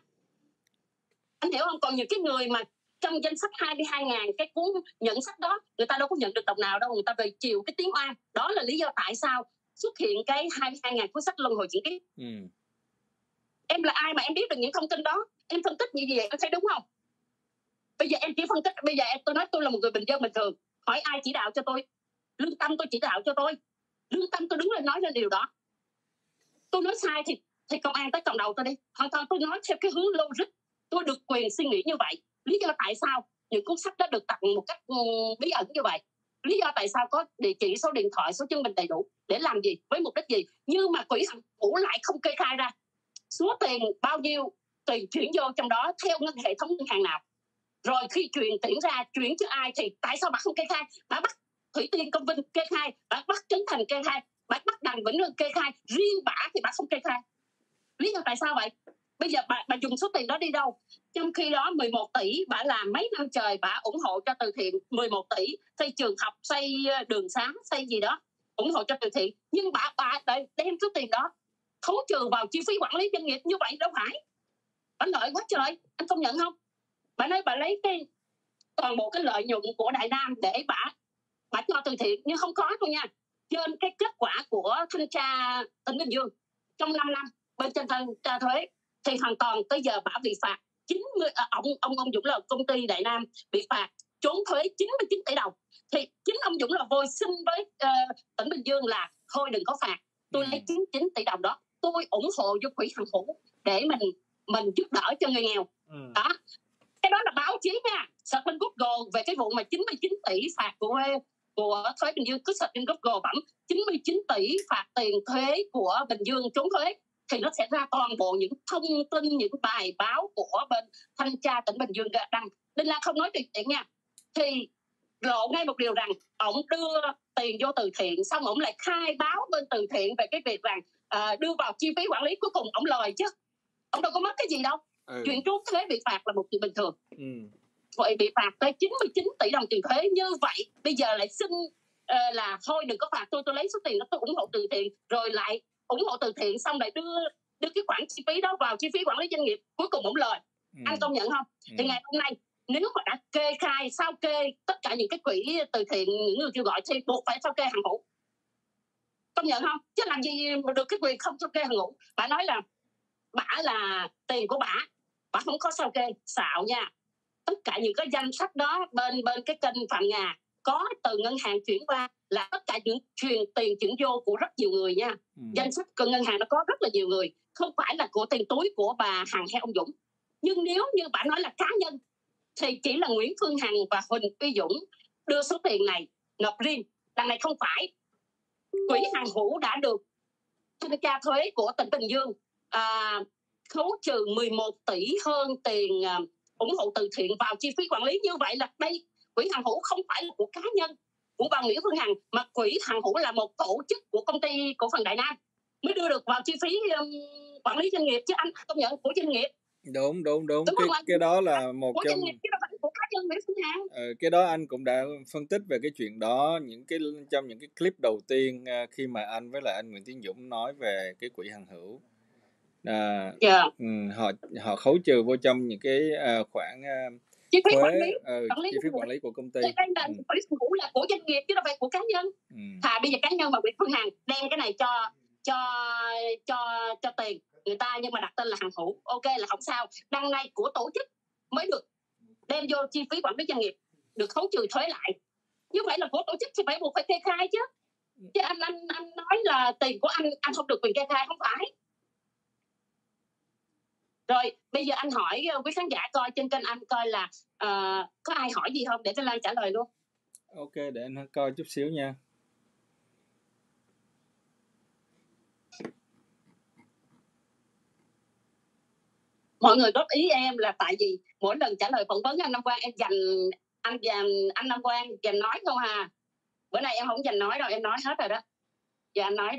Speaker 2: anh hiểu không? Còn những cái người mà trong danh sách hai mươi hai ngàn cái cuốn nhận sách đó, người ta đâu có nhận được đồng nào đâu, người ta về chiều cái tiếng oan. Đó là lý do tại sao xuất hiện cái hai mươi hai ngàn cuốn sách luân hồi chuyển kiếp. Ừ. Em là ai mà em biết được những thông tin đó? Em phân tích như vậy em thấy đúng không? Bây giờ em chỉ phân tích, bây giờ em, tôi nói tôi là một người bình dân bình thường, hỏi ai chỉ đạo cho tôi? Lương tâm tôi chỉ đạo cho tôi, lương tâm tôi đứng lên nói lên điều đó. Tôi nói sai thì thì công an tới cầm đầu tôi đi. Hoàn toàn tôi nói theo cái hướng logic, tôi được quyền suy nghĩ như vậy. Lý do tại sao những cuốn sách đó được tặng một cách um, bí ẩn như vậy? Lý do tại sao có địa chỉ, số điện thoại, số chứng minh đầy đủ, để làm gì, với mục đích gì? Nhưng mà quỹ hàng hữu lại không kê khai ra số tiền bao nhiêu tiền chuyển vô trong đó theo ngân hệ thống ngân hàng nào, rồi khi chuyển tiền ra chuyển cho ai thì tại sao bà không kê khai? Bà bắt Thủy Tiên Công Vinh kê khai, bà bắt Trấn Thành kê khai, bà bắt Đặng Vĩnh Hưng kê khai, riêng bà thì bà không kê khai. Lý do tại sao vậy? Bây giờ bà, bà dùng số tiền đó đi đâu? Trong khi đó mười một tỷ bà làm mấy năm trời, bà ủng hộ cho từ thiện mười một tỷ, xây trường học, xây đường xá, xây gì đó, ủng hộ cho từ thiện. Nhưng bà bà đem số tiền đó khấu trừ vào chi phí quản lý doanh nghiệp, như vậy đâu phải bà lợi quá trời, anh công nhận không? Bà nói bà lấy cái toàn bộ cái lợi nhuận của Đại Nam để bà bà cho từ thiện, nhưng không có đâu nha. Trên cái kết quả của thanh tra tỉnh Bình Dương trong năm năm bên trên thanh tra thuế thì hoàn toàn tới giờ bà bị phạt chín mươi, à, ông ông ông Dũng là công ty Đại Nam bị phạt trốn thuế chín mươi chín tỷ đồng. Thì chính ông Dũng là Vôi xin với uh, tỉnh Bình Dương là thôi đừng có phạt, tôi ừ. lấy chín mươi chín tỷ đồng đó tôi ủng hộ vô quỹ hàng hữu để mình mình giúp đỡ cho người nghèo. Ừ. Đó, cái đó là báo chí nha. Search trên Google về cái vụ mà chín mươi chín tỷ phạt của của thuế Bình Dương, cứ search trên Google bấm chín mươi chín tỷ phạt tiền thuế của Bình Dương trốn thuế thì nó sẽ ra toàn bộ những thông tin, những bài báo của bên thanh tra tỉnh Bình Dương đăng. Đinh Lan không nói chuyện nha, thì lộ ngay một điều rằng ổng đưa tiền vô từ thiện, xong ổng lại khai báo bên từ thiện về cái việc rằng uh, đưa vào chi phí quản lý, cuối cùng ổng lời chứ ổng đâu có mất cái gì đâu. Ừ. Chuyện trốn thuế bị phạt là một chuyện bình thường. Ừ. Vậy bị phạt tới chín mươi chín tỷ đồng tiền thuế như vậy, bây giờ lại xin uh, là thôi đừng có phạt tôi, tôi lấy số tiền đó tôi ủng hộ từ thiện, rồi lại ủng hộ từ thiện xong lại đưa đưa cái khoản chi phí đó vào chi phí quản lý doanh nghiệp, cuối cùng ổng lời. Ừ. Anh công nhận không? Ừ. Thì ngày hôm nay nếu mà đã kê khai sao kê tất cả những cái quỹ từ thiện, những người kêu gọi thì buộc phải sao kê hàng hữu, công nhận không? Chứ làm gì mà được cái quyền không sao kê hàng hữu. Bà nói là bả là tiền của bả, bả không có sao kê, xạo nha. tất cả những cái danh sách đó bên bên cái kênh Phạm Ngà có từ ngân hàng chuyển qua là tất cả những truyền tiền chuyển vô của rất nhiều người nha.
Speaker 1: Ừ.
Speaker 2: Danh sách của ngân hàng nó có rất là nhiều người, không phải là của tiền túi của bà Hằng hay ông Dũng. Nhưng nếu như bà nói là cá nhân thì chỉ là Nguyễn Phương Hằng và Huỳnh Uy Dũng đưa số tiền này nộp riêng. Đằng này không phải. Quỹ Hàng Hữu đã được thanh tra thuế của tỉnh Bình Dương à, khấu trừ mười một tỷ hơn tiền à, ủng hộ từ thiện vào chi phí quản lý. Như vậy là đây Quỹ Hàng Hữu không phải là của cá nhân của bà Nguyễn Phương Hằng, mà Quỹ Hàng Hữu là một tổ chức của công ty cổ phần Đại Nam mới đưa được vào chi phí um, quản lý doanh nghiệp, chứ anh công nhận của doanh nghiệp.
Speaker 1: Đúng đúng đúng,
Speaker 2: Đúng
Speaker 1: cái
Speaker 2: không anh?
Speaker 1: cái đó là một
Speaker 2: Của
Speaker 1: trong
Speaker 2: doanh nghiệp chứ đâu phải của cá nhân Nguyễn Phương Hằng.
Speaker 1: ờ, cái đó anh cũng đã phân tích về cái chuyện đó những cái trong những cái clip đầu tiên à, khi mà anh với lại anh Nguyễn Tiến Dũng nói về cái quỹ Hàng Hữu. À,
Speaker 2: Yeah.
Speaker 1: ừ, họ họ khấu trừ vô trong những cái à, khoản à,
Speaker 2: Chi phí
Speaker 1: thuế
Speaker 2: quản lý,
Speaker 1: ờ,
Speaker 2: quản lý
Speaker 1: chi phí quản lý của công ty.
Speaker 2: đây là
Speaker 1: Ừ.
Speaker 2: Quỹ Hàng Hữu là của doanh nghiệp chứ đâu phải của cá nhân.
Speaker 1: Ừ.
Speaker 2: Thà bây giờ cá nhân mà Nguyễn Phương Hằng đem cái này cho cho cho cho tiền người ta nhưng mà đặt tên là Hàng Hữu, ok là không sao. Đằng này của tổ chức mới được đem vô chi phí quản lý doanh nghiệp, được khấu trừ thuế lại. Như vậy là của tổ chức thì phải buộc phải kê khai chứ. Chứ anh anh anh nói là tiền của anh anh không được quyền kê khai, không phải. Rồi bây giờ anh hỏi quý khán giả coi trên kênh anh coi là uh, có ai hỏi gì không để cho Lan trả lời luôn.
Speaker 1: Ok, để anh coi chút xíu nha.
Speaker 2: Mọi người góp ý em là tại vì mỗi lần trả lời phỏng vấn anh Nam Quang em dành anh dành anh Nam Quang dành nói không hà. Bữa nay em không dành nói đâu, em nói hết rồi đó. Giờ anh nói đi.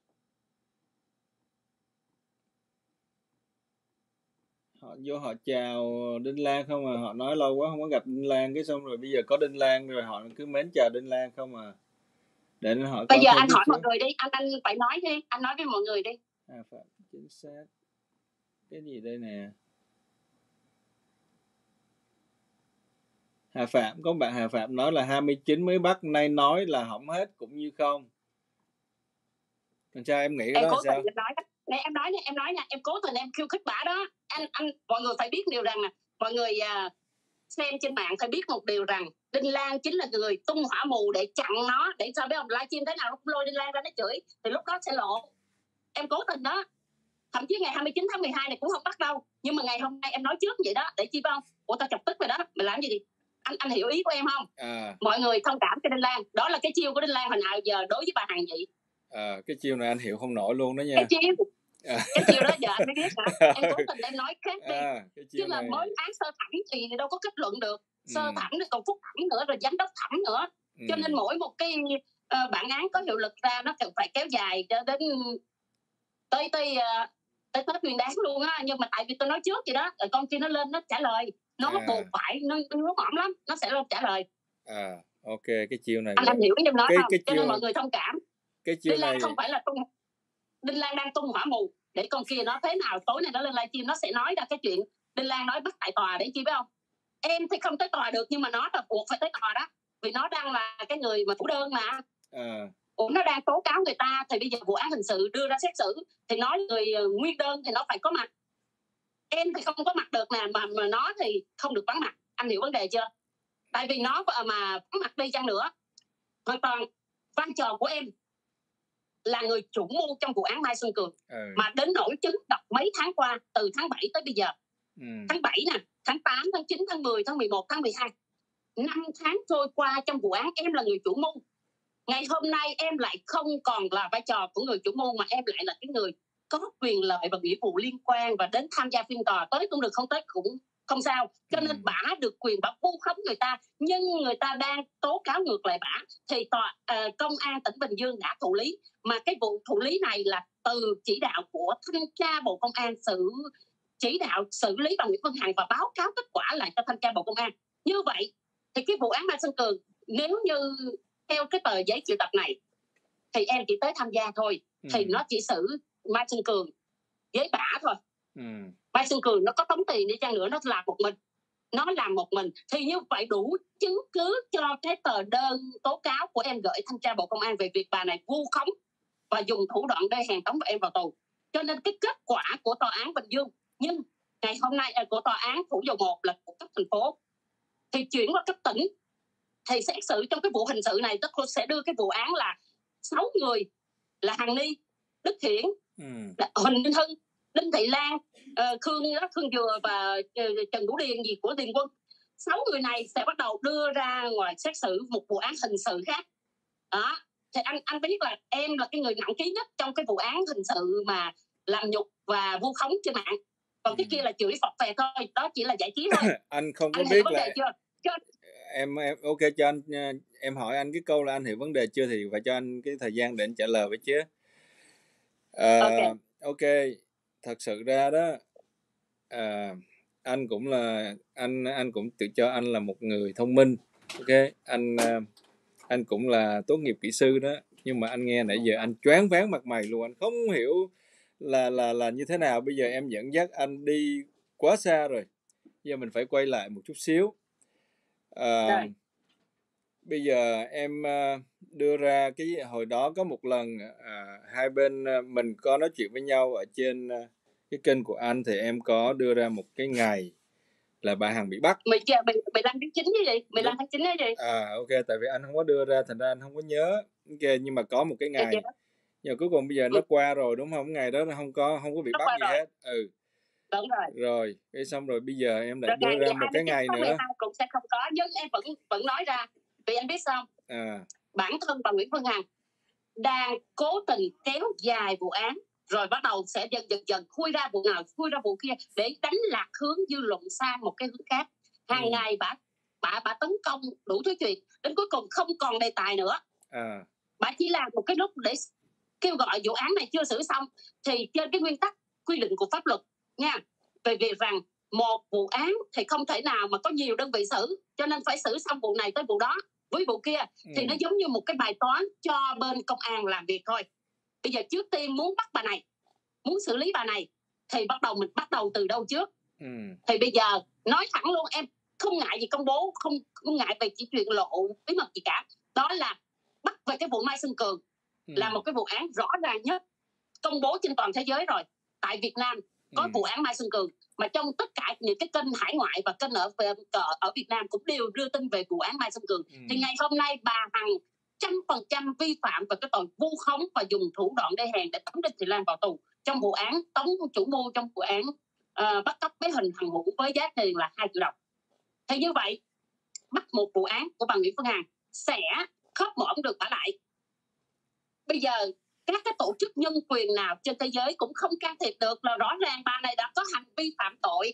Speaker 1: Họ vô họ chào Đinh Lan không à, họ nói lâu quá không có gặp Đinh Lan, cái xong rồi bây giờ có Đinh Lan rồi họ cứ mến chào Đinh Lan không à. Để anh hỏi
Speaker 2: bây giờ
Speaker 1: thêm
Speaker 2: anh
Speaker 1: chút
Speaker 2: hỏi
Speaker 1: xíu.
Speaker 2: mọi người đi, anh anh phải nói đi, anh nói với mọi người đi.
Speaker 1: À, phải chính xác. Cái gì đây nè? Hà Phạm, có bạn Hà Phạm nói là hai mươi chín mới bắt, nay nói là hỏng hết cũng như không. Còn sao em nghĩ cái
Speaker 2: em
Speaker 1: đó
Speaker 2: cố
Speaker 1: là sao?
Speaker 2: tình em nói đó. Này, em nói nha, em nói nha, em cố tình em khiêu khích bả đó. Anh anh mọi người phải biết điều rằng nè, mọi người uh, xem trên mạng phải biết một điều rằng Đinh Lan chính là người tung hỏa mù để chặn nó, để sao biết ông livestream thế nào lúc lôi Đinh Lan ra nó chửi thì lúc đó sẽ lộ. Em cố tình đó. Thậm chí ngày hai mươi chín tháng mười hai này cũng không bắt đâu, nhưng mà ngày hôm nay em nói trước vậy đó để chi không? Ủa tao chọc tức rồi đó, mày làm gì đi? Anh anh hiểu ý của em không?
Speaker 1: À.
Speaker 2: Mọi người thông cảm cho Đinh Lan, đó là cái chiêu của Đinh Lan hồi nào giờ đối với bà Hằng vậy.
Speaker 1: À, cái chiêu này anh hiểu không nổi luôn đó nha.
Speaker 2: Cái chiêu
Speaker 1: à.
Speaker 2: cái chiêu đó giờ anh mới biết hả? Em cố tình em nói khác đi.
Speaker 1: À, cái
Speaker 2: Chứ là
Speaker 1: này...
Speaker 2: mới án sơ thẩm thì đâu có kết luận được. Sơ
Speaker 1: ừ.
Speaker 2: thẩm rồi còn phúc thẩm nữa, rồi giám đốc thẩm nữa. Ừ. Cho nên mỗi một cái uh, bản án có hiệu lực ra nó cần phải kéo dài cho đến tới tới uh, tới Tết Nguyên Đán luôn á. Nhưng mà tại vì tôi nói trước vậy đó, rồi con kia nó lên nó trả lời, nó à. buộc phải nó nó mỏng lắm, nó sẽ lên trả lời.
Speaker 1: À, ok, cái chiêu này
Speaker 2: anh, anh hiểu em nói
Speaker 1: cái,
Speaker 2: không?
Speaker 1: cái
Speaker 2: Cho
Speaker 1: chiêu...
Speaker 2: nên mọi người thông cảm.
Speaker 1: Cái chiêu
Speaker 2: Đinh Lan
Speaker 1: này
Speaker 2: không phải là tung Đinh Lan đang tung hỏa mù để con kia nó thế nào tối nay nó lên livestream nó sẽ nói ra cái chuyện Đinh Lan nói bắt tại tòa để chi biết không? Em thì không tới tòa được nhưng mà nó là buộc phải tới tòa đó, vì nó đang là cái người mà thủ đơn mà. À. Ủa, nó đang tố cáo người ta thì bây giờ vụ án hình sự đưa ra xét xử thì nói người nguyên đơn thì nó phải có mặt. Em thì không có mặt được nè, mà mà nó thì không được vắng mặt. Anh hiểu vấn đề chưa? Tại vì nó mà vắng mặt đi chăng nữa, hoàn toàn vai trò của em là người chủ mưu trong vụ án Mai Xuân Cường. Ừ. Mà đến nỗi chứng đọc mấy tháng qua, từ tháng bảy tới bây giờ. Ừ. Tháng bảy nè, tháng tám, tháng chín, tháng mười, tháng mười một, tháng mười hai. Năm tháng trôi qua trong vụ án em là người chủ mưu. Ngày hôm nay em lại không còn là vai trò của người chủ mưu, mà em lại là cái người có quyền lợi và nghĩa vụ liên quan và đến tham gia phiên tòa, tới cũng được không tới cũng không sao. Cho nên ừ. bả được quyền bả vu khống người ta, nhưng người ta đang tố cáo ngược lại bả thì tòa uh, công an tỉnh Bình Dương đã thụ lý, mà cái vụ thụ lý này là từ chỉ đạo của thanh tra Bộ Công an xử chỉ đạo xử lý bằng Nguyễn Phương Hằng và báo cáo kết quả lại cho thanh tra Bộ Công an. Như vậy thì cái vụ án Mai Xuân Cường nếu như theo cái tờ giấy triệu tập này thì em chỉ tới tham gia thôi, ừ. thì nó chỉ xử Mai Xuân Cường với bả thôi. Ừ. Mai Xuân Cường nó có tống tiền đi chăng nữa nó làm một mình, nó làm một mình thì như vậy đủ chứng cứ cho cái tờ đơn tố cáo của em gửi thanh tra Bộ Công an về việc bà này vu khống và dùng thủ đoạn để hèn tống em vào tù. Cho nên cái kết quả của tòa án Bình Dương, nhưng ngày hôm nay của tòa án Thủ Dầu Một là của cấp thành phố thì chuyển qua cấp tỉnh thì xét xử trong cái vụ hình sự này, tức sẽ đưa cái vụ án là sáu người là Hằng Ni, Đức Hiển, ừ. Huỳnh Minh Hưng, Đinh Thị Lan, uh, Khương Khương Dừa và uh, Trần Vũ Điền gì của Điền Quân. Sáu người này sẽ bắt đầu đưa ra ngoài xét xử một vụ án hình sự khác. Đó. Thì anh anh biết là em là cái người nặng ký nhất trong cái vụ án hình sự mà làm nhục và vu khống trên mạng. Còn ừ. cái kia là chửi phật phè thôi, đó chỉ là giải trí thôi.
Speaker 1: Anh không có
Speaker 2: anh
Speaker 1: biết
Speaker 2: vấn
Speaker 1: là
Speaker 2: đề chưa? Cho...
Speaker 1: em em ok cho anh, em hỏi anh cái câu là anh hiểu vấn đề chưa thì phải cho anh cái thời gian để anh trả lời với chứ. À, ok. Ok, thật sự ra đó à, anh cũng là anh anh cũng tự cho anh là một người thông minh. Ok, anh anh cũng là tốt nghiệp kỹ sư đó, nhưng mà anh nghe nãy giờ anh choáng váng mặt mày luôn, anh không hiểu là là là như thế nào. Bây giờ em dẫn dắt anh đi quá xa rồi, giờ mình phải quay lại một chút xíu. À, bây giờ em đưa ra cái hồi đó có một lần à, hai bên mình có nói chuyện với nhau ở trên cái kênh của anh, thì em có đưa ra một cái ngày là bà Hằng bị bắt.
Speaker 2: mười lăm tháng chín như vậy, mười lăm tháng chín như vậy.
Speaker 1: À ok, tại vì anh không có đưa ra thành ra anh không có nhớ. Ok, nhưng mà có một cái ngày. Okay. Nhưng mà cuối cùng bây giờ ừ. nó qua rồi đúng không? Ngày đó nó không có không có bị nó bắt gì rồi. Hết. Ừ.
Speaker 2: Đúng rồi.
Speaker 1: Rồi, cái xong rồi bây giờ em lại đưa ra một cái ngày nữa.
Speaker 2: Cũng sẽ không có, nhưng em vẫn vẫn nói ra. Vì anh biết sao? À. Bản thân bà Nguyễn Phương Hằng đang cố tình kéo dài vụ án, rồi bắt đầu sẽ dần dần dần khui ra vụ nào khui ra vụ kia để đánh lạc hướng dư luận sang một cái hướng khác. Hàng ừ. ngày bà bà bà tấn công đủ thứ chuyện, đến cuối cùng không còn đề tài nữa. À. Bà chỉ làm một cái lúc để kêu gọi vụ án này chưa xử xong, thì trên cái nguyên tắc quy định của pháp luật nha, về việc rằng một vụ án thì không thể nào mà có nhiều đơn vị xử, cho nên phải xử xong vụ này tới vụ đó với vụ kia. Ừ. Thì nó giống như một cái bài toán cho bên công an làm việc thôi. Bây giờ trước tiên muốn bắt bà này, muốn xử lý bà này, thì bắt đầu mình bắt đầu từ đâu trước? Ừ. Thì bây giờ nói thẳng luôn, em không ngại gì công bố, không không ngại về chỉ chuyện lộ bí mật gì cả. Đó là bắt về cái vụ Mai Xuân Cường. Ừ. Là một cái vụ án rõ ràng nhất công bố trên toàn thế giới rồi. Tại Việt Nam có ừ. vụ án Mai Xuân Cường, mà trong tất cả những cái kênh hải ngoại và kênh ở ở Việt Nam cũng đều đưa tin về vụ án Mai Xuân Cường. Ừ. Thì ngày hôm nay bà Hằng trăm phần trăm vi phạm về cái tội vu khống và dùng thủ đoạn đê hèn để tống Đinh Thị Lan vào tù trong vụ án tống chủ mưu trong vụ án uh, bắt cóc bé Huỳnh Hằng Vũ với giá tiền là hai triệu đồng. Thì như vậy bắt một vụ án của bà Nguyễn Phương Hằng sẽ khớp mõm được bả lại. Bây giờ các cái tổ chức nhân quyền nào trên thế giới cũng không can thiệp được, là rõ ràng bà này đã có hành vi phạm tội.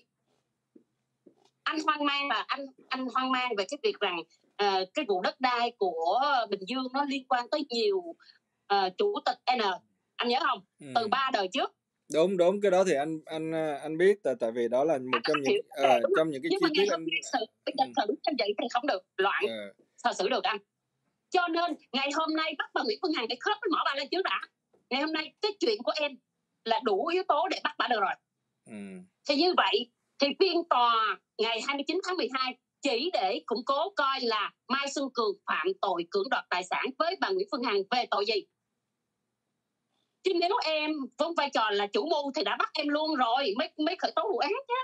Speaker 2: Anh hoang mang là anh anh hoang mang về cái việc rằng uh, cái vụ đất đai của Bình Dương nó liên quan tới nhiều uh, chủ tịch N, anh nhớ không? Ừ. Từ ba đời trước.
Speaker 1: Đúng đúng, cái đó thì anh anh anh biết, tại tại vì đó là một anh trong những uh, trong những cái chi tiết anh.
Speaker 2: Sự, bây giờ xử như vậy thì không được, loạn uh. sao xử được anh? Cho nên ngày hôm nay bắt bà Nguyễn Phương Hằng để khớp với mỏ bà lên trước đã. Ngày hôm nay cái chuyện của em là đủ yếu tố để bắt bà được rồi. Ừ. Thì như vậy thì phiên tòa ngày hai mươi chín tháng mười hai chỉ để củng cố coi là Mai Xuân Cường phạm tội cưỡng đoạt tài sản với bà Nguyễn Phương Hằng về tội gì. Chứ nếu em với vai trò là chủ mưu thì đã bắt em luôn rồi, mới mới khởi tố vụ án chứ.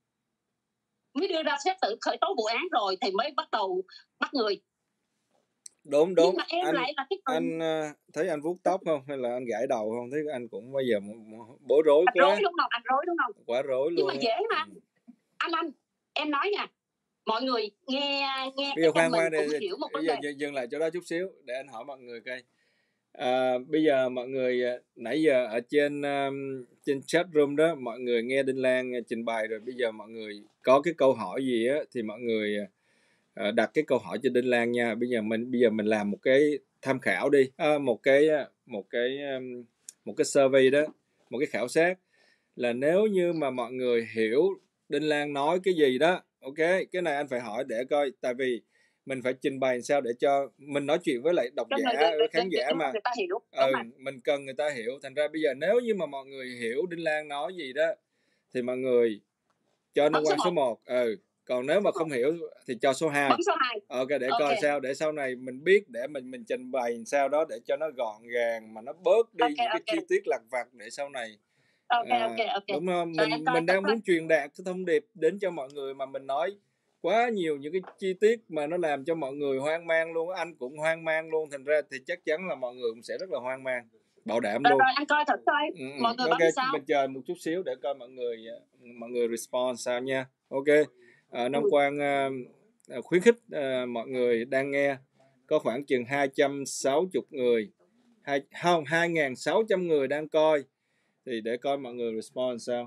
Speaker 2: Mới đưa ra xét xử khởi tố vụ án rồi thì mới bắt đầu bắt người.
Speaker 1: Đúng đúng. Anh, lại là cái anh thấy anh vuốt tóc không, hay là anh gãi đầu không? Thấy anh cũng bây giờ bối rối
Speaker 2: anh
Speaker 1: quá.
Speaker 2: Rối đúng không? Anh rối đúng không?
Speaker 1: Quá rối luôn.
Speaker 2: Nhưng mà dễ mà. Ừ. Anh anh em nói nha. Mọi người nghe nghe
Speaker 1: bây giờ khoan khoan để hiểu một vấn đề. Giờ dừng lại chỗ đó chút xíu để anh hỏi mọi người coi. À, bây giờ mọi người nãy giờ ở trên um, trên chat room đó mọi người nghe Đinh Lan trình bày rồi, bây giờ mọi người có cái câu hỏi gì á thì mọi người uh, đặt cái câu hỏi cho Đinh Lan nha. Bây giờ mình bây giờ mình làm một cái tham khảo đi, à, một cái một cái um, một cái survey đó, một cái khảo sát là nếu như mà mọi người hiểu Đinh Lan nói cái gì đó, ok, cái này anh phải hỏi để coi, tại vì mình phải trình bày sao để cho mình nói chuyện với lại độc giả, khán giả mà ừ, mình cần người ta hiểu. Thành ra bây giờ nếu như mà mọi người hiểu Đinh Lan nói gì đó thì mọi người cho nó qua số một, ừ, còn nếu mà không hiểu thì cho số hai. Ok, để okay. coi sao để sau này mình biết để mình mình trình bày sao đó để cho nó gọn gàng mà nó bớt đi okay, những okay. cái chi tiết lặt vặt để sau này.
Speaker 2: Okay,
Speaker 1: à,
Speaker 2: okay, okay.
Speaker 1: Đúng không? Mình mình đang muốn truyền đạt cái thông điệp đến cho mọi người mà mình nói quá nhiều những cái chi tiết mà nó làm cho mọi người hoang mang luôn, anh cũng hoang mang luôn, thành ra thì chắc chắn là mọi người cũng sẽ rất là hoang mang, bảo đảm
Speaker 2: Rồi,
Speaker 1: luôn.
Speaker 2: rồi anh coi thử coi
Speaker 1: Ừ, ừ.
Speaker 2: mọi người
Speaker 1: Ok,
Speaker 2: bảo sao.
Speaker 1: mình chờ một chút xíu để coi mọi người mọi người respond sao nha. Ok, à, Nam
Speaker 2: Ừ.
Speaker 1: Quang uh, khuyến khích uh, mọi người đang nghe, có khoảng chừng hai trăm sáu mươi người, hai không hai nghìn sáu trăm người đang coi, thì để coi mọi người respond sao.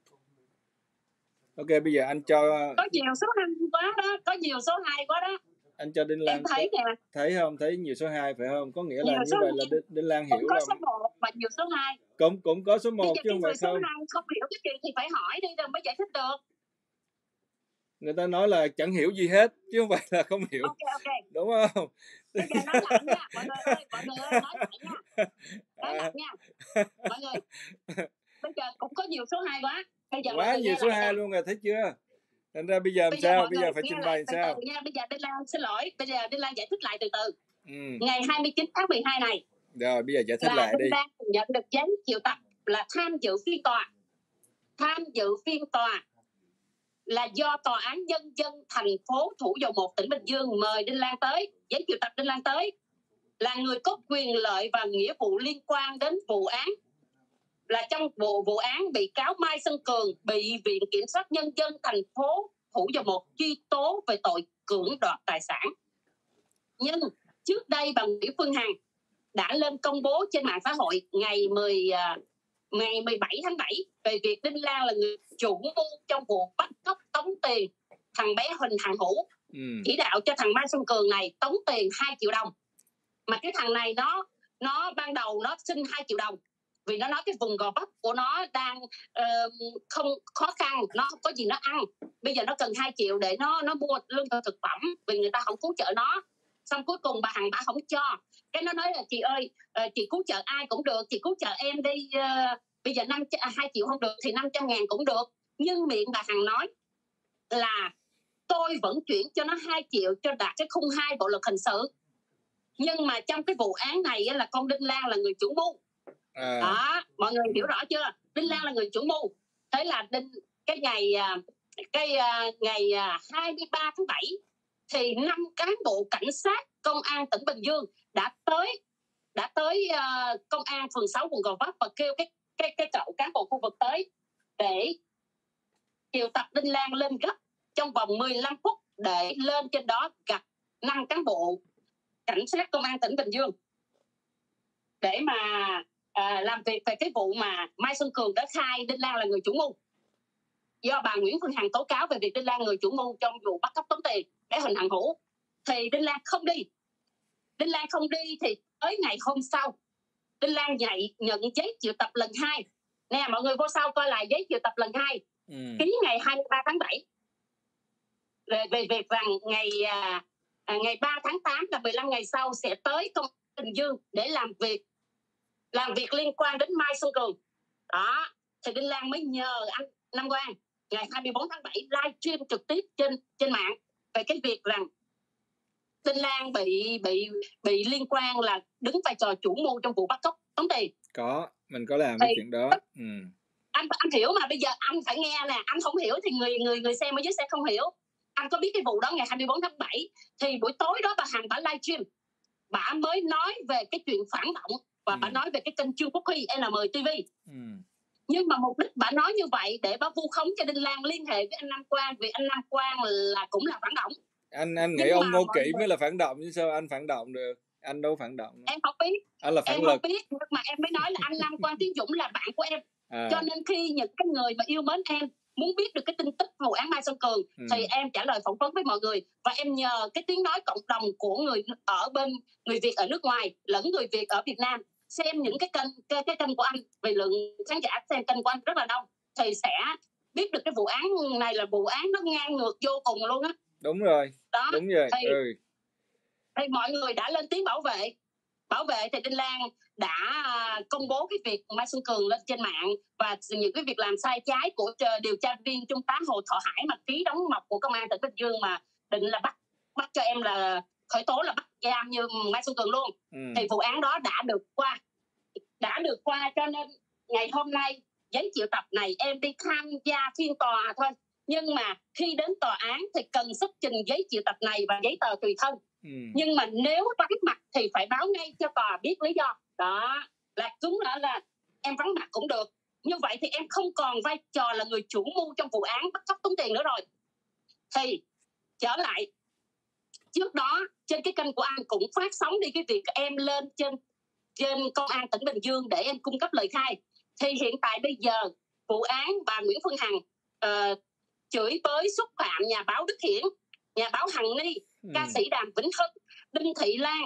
Speaker 1: Ok, bây giờ anh cho
Speaker 2: Có nhiều số hai quá đó, có nhiều số hai quá đó.
Speaker 1: Anh cho Đinh
Speaker 2: Em
Speaker 1: Lan
Speaker 2: thấy nè.
Speaker 1: Thấy không? Thấy nhiều số hai phải không? Có nghĩa
Speaker 2: Nhiều
Speaker 1: là như
Speaker 2: số
Speaker 1: vậy là
Speaker 2: hai.
Speaker 1: Đinh, Đinh Lan
Speaker 2: Không
Speaker 1: hiểu
Speaker 2: có
Speaker 1: là
Speaker 2: số một mà nhiều số hai.
Speaker 1: cũng cũng có số
Speaker 2: Bây
Speaker 1: một
Speaker 2: giờ
Speaker 1: chứ
Speaker 2: cái
Speaker 1: không phải
Speaker 2: người số
Speaker 1: không.
Speaker 2: hai không hiểu cái chuyện thì phải hỏi đi rồi mới giải thích được.
Speaker 1: Người ta nói là chẳng hiểu gì hết chứ không phải là không hiểu.
Speaker 2: Ok ok.
Speaker 1: Đúng không?
Speaker 2: Bây giờ nói lại nha, mọi người ơi, mọi người ơi, nói lại nha. Nói lại nha. Mọi người. Bây giờ cũng có nhiều số hai quá. Bây giờ mọi
Speaker 1: Quá
Speaker 2: người
Speaker 1: nhiều
Speaker 2: nghe
Speaker 1: số
Speaker 2: lại
Speaker 1: hai
Speaker 2: nè.
Speaker 1: luôn rồi, thấy chưa? Thành ra bây giờ làm
Speaker 2: Bây giờ
Speaker 1: sao?
Speaker 2: mọi
Speaker 1: Bây
Speaker 2: người
Speaker 1: giờ phải
Speaker 2: nghe
Speaker 1: trình
Speaker 2: lại
Speaker 1: bày
Speaker 2: từ
Speaker 1: sao?
Speaker 2: từ nha. Bây giờ Đinh Lan xin lỗi. Bây giờ Đinh Lan giải thích lại từ từ.
Speaker 1: Ừ.
Speaker 2: Ngày hai mươi chín tháng mười hai này.
Speaker 1: Rồi bây giờ giải thích
Speaker 2: là
Speaker 1: lại đi.
Speaker 2: Đinh Lan nhận được giấy triệu tập là tham dự phiên tòa. Tham dự phiên tòa là do Tòa án Nhân dân thành phố Thủ Dầu Một, tỉnh Bình Dương mời Đinh Lan tới, giấy triệu tập Đinh Lan tới, là người có quyền lợi và nghĩa vụ liên quan đến vụ án. Là trong vụ vụ án, bị cáo Mai Xuân Cường bị Viện Kiểm sát Nhân dân thành phố Thủ Dầu Một truy tố về tội cưỡng đoạt tài sản. Nhưng trước đây bà Nguyễn Phương Hằng đã lên công bố trên mạng xã hội ngày mười ngày mười bảy tháng bảy về việc Đinh Lan là người chủ mưu trong vụ bắt cóc tống tiền thằng bé Huỳnh Hằng Hữu, ừ. chỉ đạo cho thằng Mai Xuân Cường này tống tiền hai triệu đồng. Mà cái thằng này nó nó ban đầu nó xin hai triệu đồng vì nó nói cái vùng Gò Vấp của nó đang uh, không khó khăn, nó không có gì nó ăn, bây giờ nó cần hai triệu để nó nó mua lương thực thực phẩm vì người ta không cứu trợ nó. Xong cuối cùng bà Hằng bà không cho, cái nó nói là chị ơi, uh, chị cứu trợ ai cũng được, chị cứu trợ em đi, uh, bây giờ năm hai triệu không được thì năm trăm ngàn cũng được. Nhưng miệng bà Hằng nói là tôi vẫn chuyển cho nó hai triệu cho đạt cái khung hai bộ luật hình sự. Nhưng mà trong cái vụ án này là con Đinh Lan là người chủ mưu. À. Đó, mọi người hiểu rõ chưa? Đinh Lan là người chủ mưu. Thế là đinh cái ngày cái ngày hai mươi ba tháng bảy thì năm cán bộ cảnh sát công an tỉnh Bình Dương đã tới đã tới uh, công an phường sáu quận Gò Vấp và kêu cái cái cái cậu cán bộ khu vực tới để triệu tập Đinh Lan lên gấp trong vòng mười lăm phút để lên trên đó gặp năm cán bộ cảnh sát công an tỉnh Bình Dương để mà à, làm việc về cái vụ mà Mai Xuân Cường đã khai Đinh Lan là người chủ mưu, do bà Nguyễn Phương Hằng tố cáo về việc Đinh Lan người chủ mưu trong vụ bắt cóc tống tiền để Huỳnh Hằng Hữu. Thì Đinh Lan không đi Đinh Lan không đi thì tới ngày hôm sau Đinh Lan dạy nhận giấy triệu tập lần hai nè, mọi người vô sau coi lại giấy triệu tập lần hai, ừ. ký ngày hai mươi ba tháng bảy về, về việc rằng ngày à, à, ngày ba tháng tám là mười lăm ngày sau sẽ tới công an Bình Dương để làm việc làm việc liên quan đến Mai Xuân Cường. Đó, thì Đinh Lan mới nhờ anh Nam Quang ngày hai mươi bốn tháng bảy livestream trực tiếp trên trên mạng về cái việc rằng Đinh Lan bị bị bị liên quan là đứng vai trò chủ mưu trong vụ bắt cóc tống tiền.
Speaker 1: Có, mình có làm cái chuyện đó. Ừ.
Speaker 2: Anh anh hiểu mà, bây giờ anh phải nghe nè, anh không hiểu thì người người người xem ở dưới sẽ không hiểu. Anh có biết cái vụ đó ngày hai mươi bốn tháng bảy thì buổi tối đó bà Hằng bà livestream, bà mới nói về cái chuyện phản động và ừ. bà nói về cái kênh Trương Quốc Huy en em ti vi. Ừ. Nhưng mà mục đích bà nói như vậy để bà vu khống cho Đinh Lan liên hệ với anh Nam Quang, vì anh Nam Quang là cũng là phản động.
Speaker 1: Anh anh nghĩ ông Ngô Kỵ người... mới là phản động chứ sao anh phản động được? Anh đâu phản động đâu.
Speaker 2: Em không biết.
Speaker 1: Anh là phản
Speaker 2: em
Speaker 1: lực.
Speaker 2: Không biết, nhưng mà em mới nói là anh Nam Quang Tiến Dũng là bạn của em. À. Cho nên khi những cái người mà yêu mến em muốn biết được cái tin tức vụ án Mai Xuân Cường ừ. thì em trả lời phỏng vấn với mọi người, và em nhờ cái tiếng nói cộng đồng của người ở bên người Việt ở nước ngoài lẫn người Việt ở Việt Nam xem những cái kênh cái, cái kênh của anh, vì lượng khán giả xem kênh của anh rất là đông, thì sẽ biết được cái vụ án này là vụ án nó ngang ngược vô cùng luôn á.
Speaker 1: Đúng rồi. Đó. Đúng rồi.
Speaker 2: Thì,
Speaker 1: ừ.
Speaker 2: thì mọi người đã lên tiếng bảo vệ bảo vệ thì Đinh Lan đã công bố cái việc Mai Xuân Cường lên trên mạng và những cái việc làm sai trái của điều tra viên Trung tá Hồ Thọ Hải mà ký đóng mộc của công an tỉnh Bình Dương mà định là bắt bắt cho em là khởi tố là bắt giam như Mai Xuân Cường luôn. Ừ. Thì vụ án đó đã được qua đã được qua cho nên ngày hôm nay giấy triệu tập này em đi tham gia phiên tòa thôi, Nhưng mà khi đến tòa án thì cần xuất trình giấy triệu tập này và giấy tờ tùy thân.
Speaker 1: Ừ.
Speaker 2: Nhưng mà nếu vắng mặt thì phải báo ngay cho tòa biết lý do. Đó là đúng là, là em vắng mặt cũng được. Như vậy thì em không còn vai trò là người chủ mưu trong vụ án bắt cóc tống tiền nữa rồi. Thì trở lại, trước đó trên cái kênh của anh cũng phát sóng đi cái việc em lên trên trên công an tỉnh Bình Dương để em cung cấp lời khai. Thì hiện tại bây giờ vụ án bà Nguyễn Phương Hằng uh, chửi bới xúc phạm nhà báo Đức Hiển, nhà báo Hằng Ni, ừ. ca sĩ Đàm Vĩnh Hưng, Đinh Thị Lan,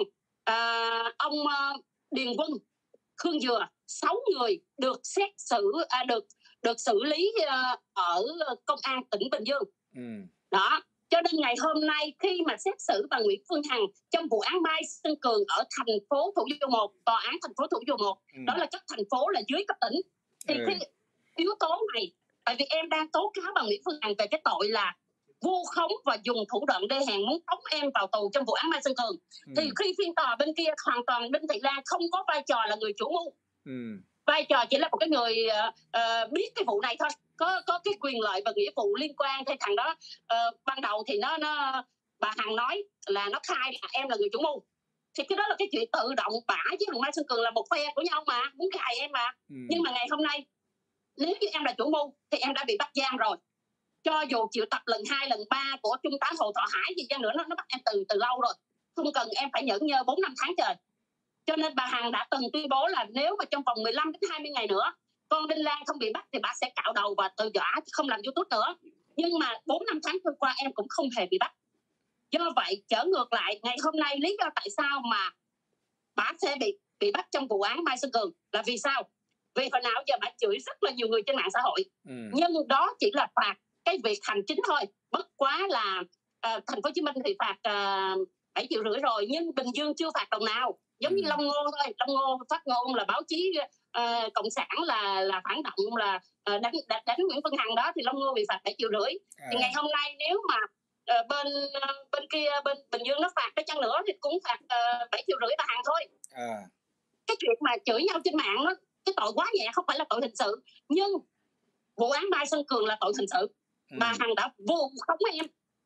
Speaker 2: uh, ông uh, Điền Quân, Khương Dừa, sáu người được xét xử à, được được xử lý uh, ở công an tỉnh Bình Dương. Ừ. Đó, cho nên ngày hôm nay khi mà xét xử bà Nguyễn Phương Hằng trong vụ án Mai Xuân Cường ở thành phố Thủ Dầu Một, tòa án thành phố Thủ Dầu Một, ừ. đó là cấp thành phố, là dưới cấp tỉnh, thì ừ. cái yếu tố này, tại vì em đang tố cáo bà Nguyễn Phương Hằng về cái tội là vu khống và dùng thủ đoạn đê hèn muốn tống em vào tù trong vụ án Mai Xuân Cường. Ừ. Thì khi phiên tòa bên kia hoàn toàn Đinh Thị Lan không có vai trò là người chủ mưu, ừ. vai trò chỉ là một cái người uh, uh, biết cái vụ này thôi, có có cái quyền lợi và nghĩa vụ liên quan. Thì thằng đó uh, ban đầu thì nó nó bà Hằng nói là nó khai là em là người chủ mưu, thì cái đó là cái chuyện tự động. Bả với thằng Mai Xuân Cường là một phe của nhau mà, muốn gài em mà. Ừ. Nhưng mà ngày hôm nay nếu như em là chủ mưu thì em đã bị bắt giam rồi. Cho dù triệu tập lần hai, lần ba của Trung tá Hồ Thọ Hải gì chăng nữa, nó, nó bắt em từ từ lâu rồi, không cần em phải nhẫn nhơ bốn năm tháng trời. Cho nên bà Hằng đã từng tuyên bố là nếu mà trong vòng mười lăm đến hai mươi ngày nữa con Đinh Lan không bị bắt thì bà sẽ cạo đầu và tự dọa không làm YouTube nữa. Nhưng mà bốn năm tháng trôi qua em cũng không hề bị bắt. Do vậy trở ngược lại, ngày hôm nay lý do tại sao mà bà sẽ bị bị bắt trong vụ án Mai Xuân Cường là vì sao? Vì hồi nào giờ bà chửi rất là nhiều người trên mạng xã hội, ừ. nhưng đó chỉ là phạt cái việc hành chính thôi. Bất quá là uh, thành phố Hồ Chí Minh thì phạt uh, bảy triệu rưỡi rồi, nhưng Bình Dương chưa phạt đồng nào. Giống ừ. như Long Ngô thôi, Long Ngô phát ngôn là báo chí uh, cộng sản là là phản động, là uh, đánh, đánh đánh Nguyễn Phương Hằng đó, thì Long Ngô bị phạt bảy triệu rưỡi. À. Thì ngày hôm nay nếu mà uh, bên uh, bên kia bên Bình Dương nó phạt cái chăng nữa thì cũng phạt uh, bảy triệu rưỡi bà Hằng thôi. À. Cái chuyện mà chửi nhau trên mạng đó, cái tội quá nhẹ, không phải là tội hình sự. Nhưng vụ án Mai Xuân Cường là tội hình sự. Ừ. Bà Hằng đã vu khống em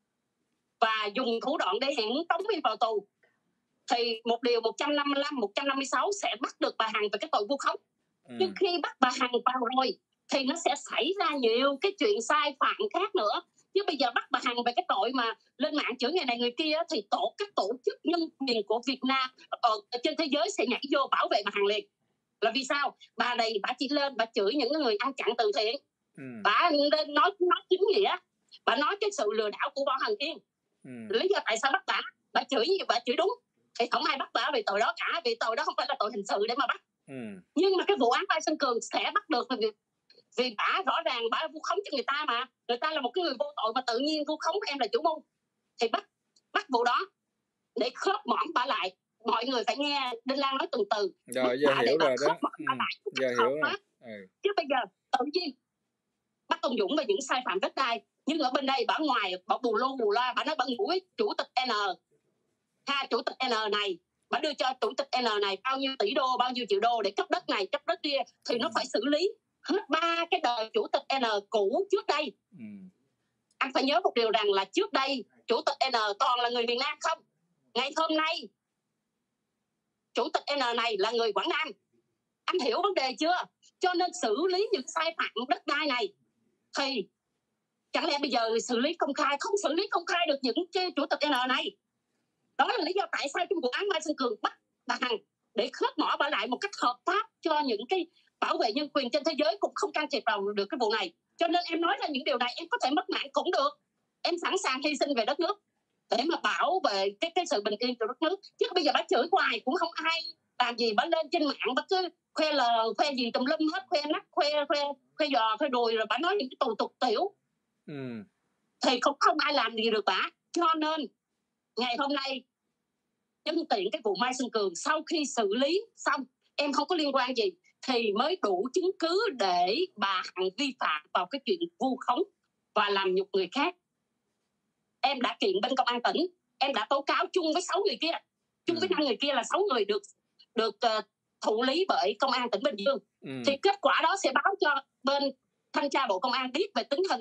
Speaker 2: và dùng thủ đoạn để hẹn muốn tống em vào tù, thì một điều một trăm năm mươi lăm, một trăm năm mươi sáu sẽ bắt được bà Hằng về cái tội vu khống. Ừ. Nhưng khi bắt bà Hằng vào rồi thì nó sẽ xảy ra nhiều cái chuyện sai phạm khác nữa. Chứ bây giờ bắt bà Hằng về cái tội mà lên mạng chửi người này người kia thì tổ các tổ chức nhân quyền của Việt Nam ở trên thế giới sẽ nhảy vô bảo vệ bà Hằng liền. Là vì sao? Bà này bà chỉ lên bà chửi những người ăn chặn từ thiện. Ừ. Bà lên nói nói chính nghĩa. Bà nói cái sự lừa đảo của Võ Hằng Yên. Ừ. Lý do tại sao bắt bà? Bà chửi gì bà chửi đúng. Thì không ai bắt bà vì tội đó cả, vì tội đó không phải là tội hình sự để mà bắt. Ừ. Nhưng mà cái vụ án Mai Xuân Cường sẽ bắt được vì vì bà rõ ràng bà vu khống cho người ta mà. Người ta là một cái người vô tội mà tự nhiên vu khống em là chủ mưu. Thì bắt bắt vụ đó để khớp mõm bà lại. Mọi người phải nghe Đinh Lan nói từng từ.
Speaker 1: Rồi giờ hiểu rồi đó. Ừ. Giờ hiểu rồi.
Speaker 2: Ừ. Chứ bây giờ tự nhiên bắt Tôn Dũng về những sai phạm đất đai, nhưng ở bên đây bà ngoài bà bù lô bù loa, bà nói bà ngủ với chủ tịch N, ha, chủ tịch N này, bà đưa cho chủ tịch N này bao nhiêu tỷ đô, bao nhiêu triệu đô để cấp đất này cấp đất kia, thì nó phải xử lý hết ba cái đời chủ tịch N cũ trước đây. Ừ. Anh phải nhớ một điều rằng là trước đây chủ tịch N toàn là người miền Nam không. Ngày hôm nay chủ tịch N này là người Quảng Nam. Anh hiểu vấn đề chưa? Cho nên xử lý những sai phạm đất đai này thì chẳng lẽ bây giờ xử lý công khai, không xử lý công khai được những cái chủ tịch N này. Đó là lý do tại sao trong vụ án Mai Xuân Cường bắt bà Hằng để khớp mỏ bà lại một cách hợp pháp cho những cái bảo vệ nhân quyền trên thế giới cũng không can thiệp vào được cái vụ này. Cho nên em nói ra những điều này, em có thể mất mạng cũng được. Em sẵn sàng hy sinh về đất nước để mà bảo vệ cái cái sự bình yên của đất nước. Chứ bây giờ bà chửi hoài cũng không ai làm gì. Bà lên trên mạng bà cứ khoe lờ, khoe gì tùm lum hết, khoe nách, khoe khoe khoe giò, khoe đùi, rồi bà nói những cái tù tục tiểu. Ừ. Thì cũng không ai làm gì được bà. Cho nên ngày hôm nay nhân tiện cái vụ Mai Xuân Cường, sau khi xử lý xong em không có liên quan gì thì mới đủ chứng cứ để bà Hằng vi phạm vào cái chuyện vu khống và làm nhục người khác. Em đã kiện bên công an tỉnh, em đã tố cáo chung với sáu người kia, chung ừ. với năm người kia là sáu người được được uh, thụ lý bởi công an tỉnh Bình Dương. Ừ. Thì kết quả đó sẽ báo cho bên thanh tra Bộ Công an biết về tình hình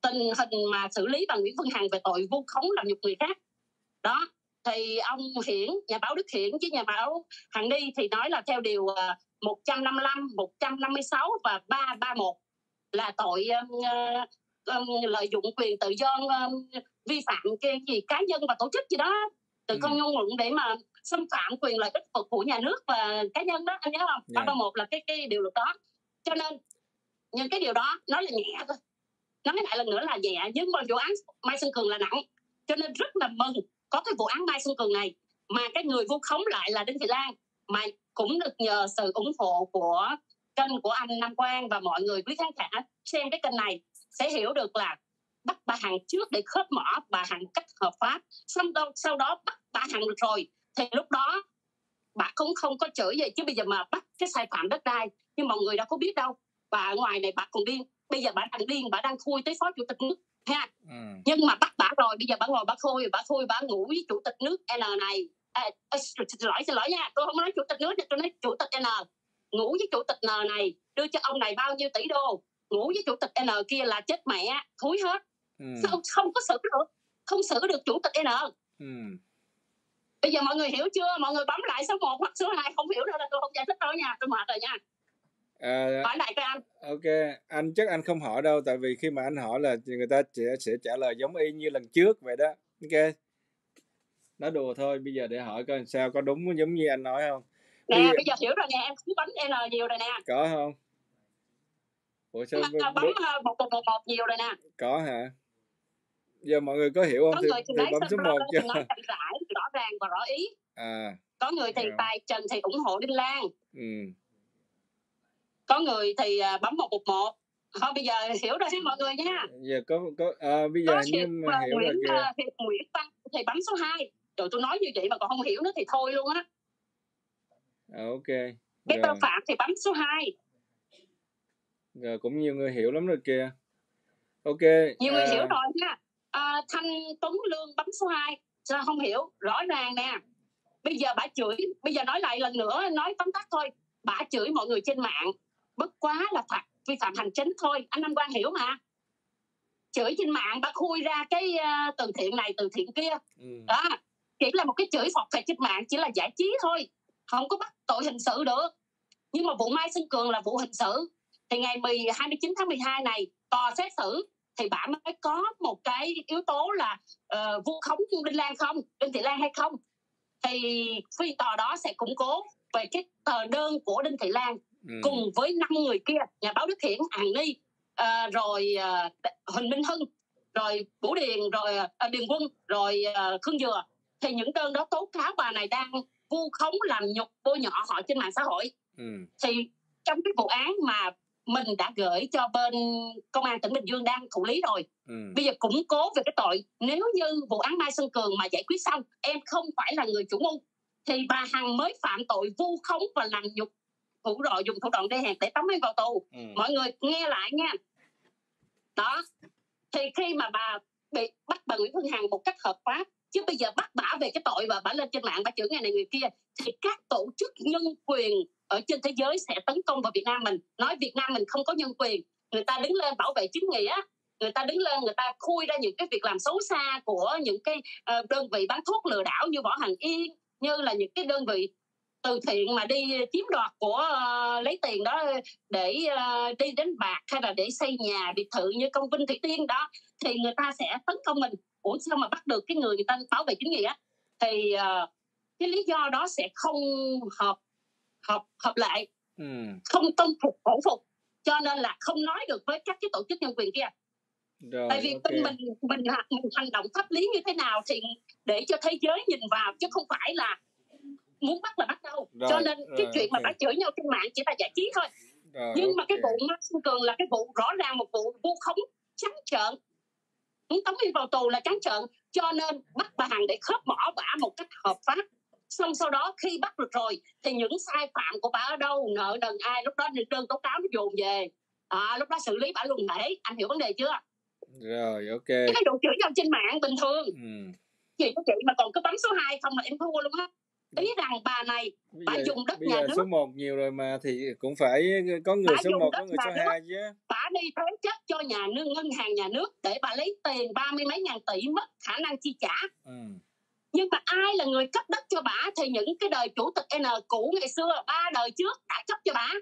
Speaker 2: tình hình mà xử lý bà Nguyễn Phương Hằng về tội vu khống làm nhục người khác. Đó, thì ông Hiển, nhà báo Đức Hiển với nhà báo Hằng Ni thì nói là theo điều một trăm năm mươi lăm, một trăm năm mươi sáu và ba trăm ba mươi mốt là tội um, um, lợi dụng quyền tự do, um, vi phạm cái gì cá nhân và tổ chức gì đó, từ con ngôn luận để mà xâm phạm quyền lợi ích của nhà nước và cá nhân đó, anh nhớ không? ba trăm ba mươi mốt là cái cái điều luật đó. Cho nên những cái điều đó nói là nhẹ thôi, nói lại lần nữa là nhẹ, nhưng mà vụ án Mai Xuân Cường là nặng. Cho nên rất là mừng có cái vụ án Mai Xuân Cường này mà cái người vu khống lại là Đinh Thị Lan, mà cũng được nhờ sự ủng hộ của kênh của anh Nam Quang và mọi người quý khán giả xem cái kênh này sẽ hiểu được là bắt bà Hằng trước để khớp mỏ bà Hằng cách hợp pháp, xong đâu sau đó bắt bà Hằng được rồi thì lúc đó bà cũng không có chửi gì, chứ bây giờ mà bắt cái sai phạm đất đai, nhưng mọi người đâu có biết đâu, bà ở ngoài này bà còn điên, bây giờ bà đang điên, bà đang khui tới phó chủ tịch nước ha. Ừ. Nhưng mà bắt bà rồi, bây giờ bà ngồi bà khui, bà khui bà ngủ với chủ tịch nước N này. À, à, xin lỗi xin lỗi nha, tôi không nói chủ tịch nước, tôi nói chủ tịch N, ngủ với chủ tịch N này, đưa cho ông này bao nhiêu tỷ đô, ngủ với chủ tịch N kia là chết mẹ thúi hết. Ừ. Sao không có xử được, không xử được chủ tịch N. Ừ. Bây giờ mọi người hiểu chưa? Mọi người bấm lại số một hoặc số hai, không hiểu đâu là tôi không giải thích đâu nha, tôi mệt rồi nha.
Speaker 1: À,
Speaker 2: hỏi lại cho anh.
Speaker 1: Ok, anh chắc anh không hỏi đâu, tại vì khi mà anh hỏi là người ta sẽ, sẽ trả lời giống y như lần trước vậy đó. Ok, nói đùa thôi, bây giờ để hỏi coi sao, có đúng giống như anh nói không?
Speaker 2: Nè, bây giờ, bây giờ hiểu rồi nè, em cứ bấm N nhiều rồi nè.
Speaker 1: Có không? Ủa sao
Speaker 2: bấm một một một một nhiều rồi nè.
Speaker 1: Có hả? Giờ mọi người có hiểu không?
Speaker 2: Có
Speaker 1: thì,
Speaker 2: người thì,
Speaker 1: thì bấm số một
Speaker 2: chứ. Nói chậm rãi, rõ ràng và rõ ý.
Speaker 1: À.
Speaker 2: Có người thì
Speaker 1: Yeah.
Speaker 2: tài Trần thì ủng hộ Đinh Lan.
Speaker 1: Ừ.
Speaker 2: Có người thì bấm một một một. Thôi bây giờ hiểu rồi hết mọi người nha.
Speaker 1: Giờ có có à, bây giờ
Speaker 2: có
Speaker 1: nhưng mà hiểu
Speaker 2: Nguyễn,
Speaker 1: rồi kìa.
Speaker 2: uh, Nguyễn Văn thì bấm số hai. Rồi tôi nói như vậy mà còn không hiểu nữa thì thôi luôn á.
Speaker 1: À, ok.
Speaker 2: Cái Tơ Phạm thì bấm số hai.
Speaker 1: Rồi cũng nhiều người hiểu lắm rồi kìa. Ok.
Speaker 2: Nhiều à... người hiểu rồi nha. À, Thanh Tuấn Lương bấm số hai. Sao không hiểu? Rõ ràng nè. Bây giờ bà chửi, bây giờ nói lại lần nữa, nói tóm tắt thôi. Bà chửi mọi người trên mạng, bất quá là phạt vi phạm hành chính thôi. Anh Nam Quang hiểu mà. Chửi trên mạng, bà khui ra cái uh, từ thiện này, từ thiện kia. Ừ. Đó, chỉ là một cái chửi phọt phạt trên mạng, chỉ là giải trí thôi. Không có bắt tội hình sự được. Nhưng mà vụ Mai Xuân Cường là vụ hình sự. Thì ngày hai mươi chín tháng mười hai này, tòa xét xử, thì bà mới có một cái yếu tố là uh, vu khống Đinh Lan không, Đinh Thị Lan hay không. Thì phiên tòa đó sẽ củng cố về cái tờ đơn của Đinh Thị Lan, ừ. cùng với năm người kia, nhà báo Đức Hiển, Hằng Ni, uh, rồi uh, Huỳnh Minh Hưng, rồi Vũ Điền, rồi uh, Điền Quân, rồi uh, Khương Dừa. Thì những đơn đó tố cáo bà này đang vu khống làm nhục bôi nhọ họ trên mạng xã hội. Ừ. Thì trong cái vụ án mà mình đã gửi cho bên công an tỉnh Bình Dương đang thụ lý rồi, ừ. bây giờ củng cố về cái tội, nếu như vụ án Mai Xuân Cường mà giải quyết xong, em không phải là người chủ mưu, thì bà Hằng mới phạm tội vu khống và làm nhục, thủ đoạn dùng thủ đoạn đê hèn để tống em vào tù. Ừ. Mọi người nghe lại nha. Đó, thì khi mà bà bị bắt bà Nguyễn Phương Hằng một cách hợp pháp, chứ bây giờ bắt bả về cái tội và bả lên trên mạng bả chửi người này người kia, thì các tổ chức nhân quyền ở trên thế giới sẽ tấn công vào Việt Nam mình, nói Việt Nam mình không có nhân quyền. Người ta đứng lên bảo vệ chính nghĩa, người ta đứng lên, người ta khui ra những cái việc làm xấu xa của những cái uh, đơn vị bán thuốc lừa đảo như Võ Hằng Yên, như là những cái đơn vị từ thiện mà đi chiếm đoạt của uh, lấy tiền đó để uh, đi đánh bạc hay là để xây nhà biệt thự như công Vinh Thủy Tiên đó, thì người ta sẽ tấn công mình. Ủa sao mà bắt được cái người người ta bảo vệ chính nghĩa? Thì uh, cái lý do đó sẽ không hợp hợp hợp lại, ừ. không tâm phục khẩu phục, cho nên là không nói được với các cái tổ chức nhân quyền kia. Rồi, tại vì okay. mình, mình mình mình hành động pháp lý như thế nào thì để cho thế giới nhìn vào, chứ không phải là muốn bắt là bắt đâu. Rồi, cho nên rồi, cái chuyện okay. mà bắt chửi nhau trên mạng chỉ là giải trí thôi. Rồi, nhưng okay. mà cái vụ Mai Xuân Cường là cái vụ rõ ràng, một vụ vu khống trắng trợn, muốn tống đi vào tù là trắng trợn, cho nên bắt bà Hằng để khớp mỏ bả một cách hợp pháp. Xong sau đó khi bắt được rồi thì những sai phạm của bà ở đâu, nợ nần ai, lúc đó đơn tố cáo nó dồn về, à, lúc đó xử lý bả luôn thể. Anh hiểu vấn đề chưa?
Speaker 1: Rồi, ok.
Speaker 2: Cái vụ chửi nhau trên mạng bình thường, ừ. chị của chị mà còn cứ bấm số hai không là em thua luôn á. Ý rằng bà này,
Speaker 1: Bây
Speaker 2: bà
Speaker 1: giờ
Speaker 2: dùng đất
Speaker 1: bây
Speaker 2: nhà
Speaker 1: giờ số
Speaker 2: nước,
Speaker 1: một nhiều rồi mà thì cũng phải có người
Speaker 2: bà
Speaker 1: số
Speaker 2: dùng
Speaker 1: một,
Speaker 2: đất
Speaker 1: có người
Speaker 2: nhà
Speaker 1: số
Speaker 2: nước,
Speaker 1: hai chứ.
Speaker 2: bà đi thế chấp cho nhà nước, ngân hàng nhà nước để bà lấy tiền ba mươi mấy ngàn tỷ mất khả năng chi trả.
Speaker 1: Ừ.
Speaker 2: Nhưng mà ai là người cấp đất cho bà thì những cái đời chủ tịch N cũ ngày xưa, ba đời trước đã cấp cho bà.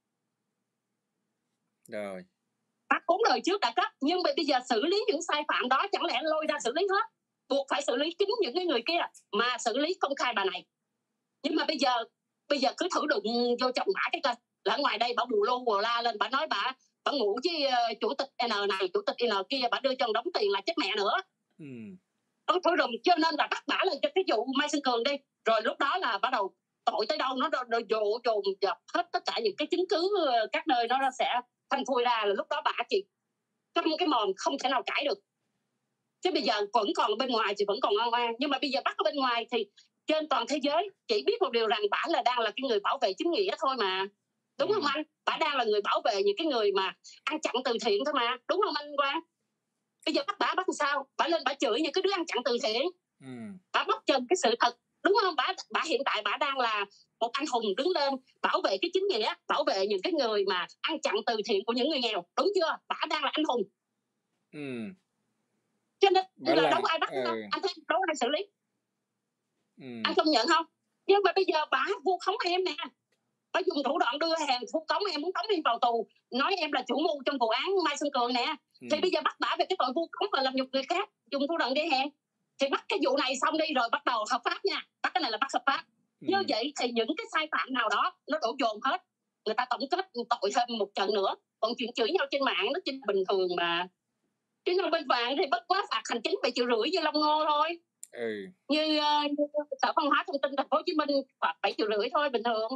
Speaker 1: Rồi.
Speaker 2: Bà bốn đời trước đã cấp, nhưng mà bây giờ xử lý những sai phạm đó chẳng lẽ lôi ra xử lý hết? Buộc phải xử lý kín những cái người kia mà xử lý công khai bà này. Nhưng mà bây giờ bây giờ cứ thử đụng vô chồng bả cái coi, là ngoài đây bà bù lô bù la lên, bà nói bà bà ngủ với uh, chủ tịch N này, chủ tịch N kia, bà đưa cho đóng tiền là chết mẹ nữa.
Speaker 1: Ừ.
Speaker 2: Thử đụng, cho nên là bắt bả lên cho cái vụ Mai Xuân Cường đi, rồi lúc đó là bắt đầu tội tới đâu nó rồi dồn dồn dập hết tất cả những cái chứng cứ các nơi nó sẽ thanh thui ra, là lúc đó bả chỉ trong cái mồm không thể nào cãi được. Chứ bây giờ vẫn còn bên ngoài thì vẫn còn oan oan, nhưng mà bây giờ bắt ở bên ngoài thì trên toàn thế giới chỉ biết một điều rằng bả là đang là cái người bảo vệ chính nghĩa thôi mà, đúng ừ. không anh? Bả đang là người bảo vệ những cái người mà ăn chặn từ thiện thôi mà, đúng không anh Quang? Bây giờ bắt bả bắt làm sao? Bả lên bả chửi những cái đứa ăn chặn từ thiện, ừ. bả bóc trần cái sự thật, đúng không? Bả bả hiện tại bả đang là một anh hùng đứng lên bảo vệ cái chính nghĩa, bảo vệ những cái người mà ăn chặn từ thiện của những người nghèo, đúng chưa? Bả đang là anh hùng. Ừ. Cho nên bả là, là đâu ai bắt ừ. đâu, anh thấy đâu ai xử lý. Ừ. Anh công nhận không? Nhưng mà bây giờ bả vu khống em nè, bả dùng thủ đoạn đưa hàng vu khống em, muốn tống em vào tù, nói em là chủ mưu trong vụ án Mai Xuân Cường nè. Ừ. Thì bây giờ bắt bả về cái tội vu khống và làm nhục người khác, dùng thủ đoạn gây hèn. Thì bắt cái vụ này xong đi rồi bắt đầu hợp pháp nha, bắt cái này là bắt hợp pháp. Ừ. Như vậy thì những cái sai phạm nào đó nó đổ dồn hết, người ta tổng kết tội thêm một trận nữa. Còn chuyện chửi nhau trên mạng nó chỉ bình thường mà. Chứ trong bên vàng thì bất quá phạt hành chính bảy triệu rưỡi như Long Ngô thôi. Ừ. Như, uh, như Sở Văn hóa Thông tin Thành phố Hồ Chí Minh phạt bảy triệu rưỡi thôi, bình thường.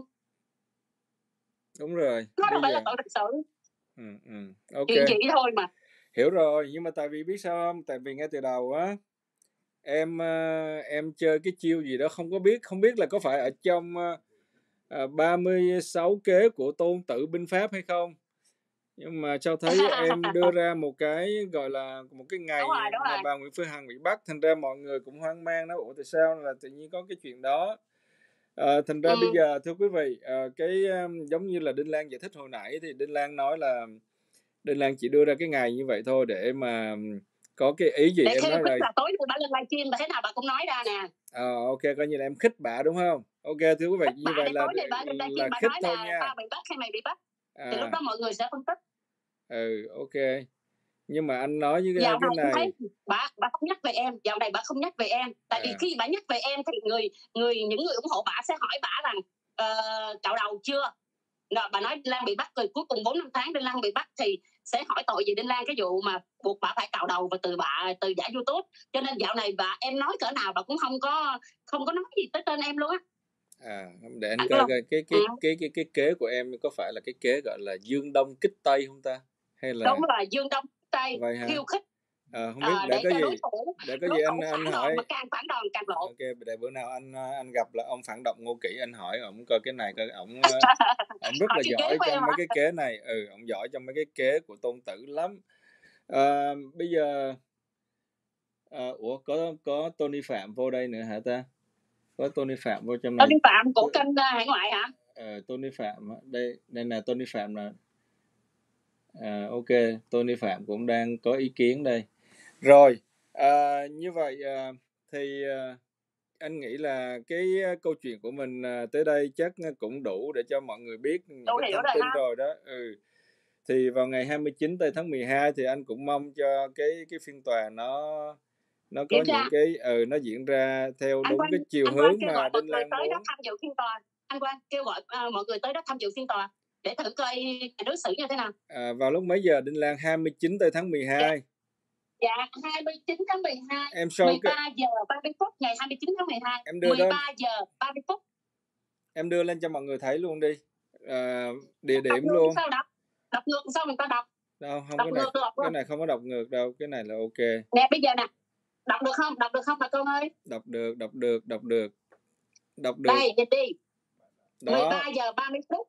Speaker 1: Đúng rồi.
Speaker 2: Nó đâu phải là tội hình sự.
Speaker 1: Ừ, ừ. Ok.
Speaker 2: Chuyện chỉ thôi mà.
Speaker 1: Hiểu rồi, nhưng mà tại vì biết sao không? Tại vì ngay từ đầu á, em em chơi cái chiêu gì đó không có biết, không biết là có phải ở trong uh, ba mươi sáu kế của Tôn Tử binh pháp hay không. Nhưng mà cho thấy em đưa ra một cái gọi là một cái ngày đúng rồi, đúng mà rồi. Bà Nguyễn Phương Hằng bị bắt, thành ra mọi người cũng hoang mang đó, ủa tại sao là tự nhiên có cái chuyện đó. À, thành ra ừ. bây giờ thưa quý vị, à, cái um, giống như là Đinh Lan giải thích hồi nãy thì Đinh Lan nói là Đinh Lan chỉ đưa ra cái ngày như vậy thôi để mà có cái ý gì
Speaker 2: để
Speaker 1: em nói là
Speaker 2: tối nay bà lên livestream bà thế nào bà cũng nói ra nè.
Speaker 1: À, ok, coi như là em khích bả đúng không? Ok thưa quý vị,
Speaker 2: khích
Speaker 1: như vậy là
Speaker 2: bà lên
Speaker 1: là
Speaker 2: bà
Speaker 1: khích
Speaker 2: nói
Speaker 1: thôi
Speaker 2: là
Speaker 1: nha.
Speaker 2: tao bị bắt hay mày bị bắt. À. Thì lúc đó mọi người sẽ phân tích.
Speaker 1: Ừ, ok. Nhưng mà anh nói với cái,
Speaker 2: dạo
Speaker 1: cái
Speaker 2: này
Speaker 1: này
Speaker 2: thấy bà bà không nhắc về em, dạo này bà không nhắc về em, tại à. vì khi bà nhắc về em thì người người những người ủng hộ bà sẽ hỏi bà rằng uh, cạo đầu chưa. Rồi bà nói Đinh Lan bị bắt rồi, cuối cùng bốn năm tháng Đinh Lan bị bắt thì sẽ hỏi tội gì Đinh Lan cái vụ mà buộc bà phải cạo đầu và từ bà từ giả YouTube. Cho nên dạo này bà em nói cỡ nào bà cũng không có không có nói gì tới tên em luôn á. À,
Speaker 1: để anh, anh coi coi cái cái, ừ. cái cái cái kế của em có phải là cái kế gọi là dương đông kích tây không ta? Hay là
Speaker 2: đúng rồi, dương đông kích tây, khiêu khích.
Speaker 1: À, không biết à, để, để có gì đối thủ, để có gì anh anh hỏi
Speaker 2: mà càng phản đòn càng lộ.
Speaker 1: Ok, để bữa nào anh anh gặp là ông phản động Ngô Kỷ, anh hỏi ổng coi cái này coi ổng ổng rất là giỏi trong mấy cái kế này. Ừ, ổng giỏi trong mấy cái kế của Tôn Tử lắm. À, bây giờ à, ủa có có Tony Phạm vô đây nữa hả ta? Có Tony Phạm vô trong này.
Speaker 2: Tony Phạm của kênh uh, hải ngoại hả?
Speaker 1: Ờ, Tony Phạm đây đây là Tony Phạm là à, ok, Tony Phạm cũng đang có ý kiến đây. Rồi, à, như vậy à, thì à, anh nghĩ là cái câu chuyện của mình à, tới đây chắc cũng đủ để cho mọi người biết những cái thông tin rồi đó. Ừ. Thì vào ngày hai mươi chín tây tháng mười hai thì anh cũng mong cho cái cái phiên tòa nó nó có những cái ừ nó diễn ra theo anh đúng Quang, cái chiều hướng mà Đinh Lan muốn.
Speaker 2: Đó tham dự phiên tòa. Anh Quang kêu gọi uh, mọi người tới đó tham dự phiên tòa để thử coi đối xử như thế nào.
Speaker 1: À, vào lúc mấy giờ Đinh Lan? hai mươi chín tây tháng mười hai.
Speaker 2: Dạ, hai mươi chín tháng mười hai.
Speaker 1: Em show
Speaker 2: mười ba giờ ba mươi phút ngày hai mươi chín tháng mười hai.
Speaker 1: Em đưa
Speaker 2: mười ba giờ ba mươi phút.
Speaker 1: Em đưa lên cho mọi người thấy luôn đi. À, địa điểm luôn.
Speaker 2: Sao đọc? Đọc ngược sao mình ta đọc?
Speaker 1: Đâu, không
Speaker 2: đọc
Speaker 1: cái này.
Speaker 2: Được,
Speaker 1: cái này không có đọc ngược đâu, cái này là ok.
Speaker 2: Nè bây giờ nè. Đọc được không? Đọc được không bà con ơi?
Speaker 1: Đọc được, đọc được, đọc được. Đọc được.
Speaker 2: Đây, dịch đi.
Speaker 1: Đó.
Speaker 2: mười ba giờ ba mươi phút.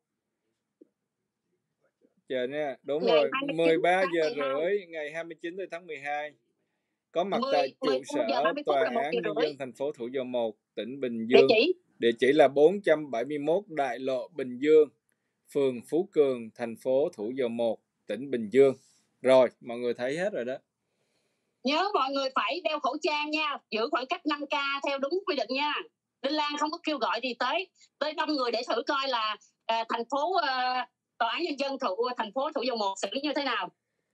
Speaker 1: Chờ nha, đúng ngày rồi, mười ba giờ rưỡi ngày hai mươi chín tháng mười hai. Có mặt mười, tại trụ sở Tòa án Nhân dân thành phố Thủ Dầu Một, tỉnh Bình Dương.
Speaker 2: Địa chỉ
Speaker 1: Địa chỉ là bốn trăm bảy mươi mốt Đại lộ Bình Dương, phường Phú Cường, thành phố Thủ Dầu Một, tỉnh Bình Dương. Rồi, mọi người thấy hết rồi đó.
Speaker 2: Nhớ mọi người phải đeo khẩu trang nha, giữ khoảng cách năm K theo đúng quy định nha. Đinh Lan không có kêu gọi gì tới tới đông người để thử coi là à, thành phố à, tòa án nhân dân thủ thành phố Thủ Dầu Một xử lý như thế nào.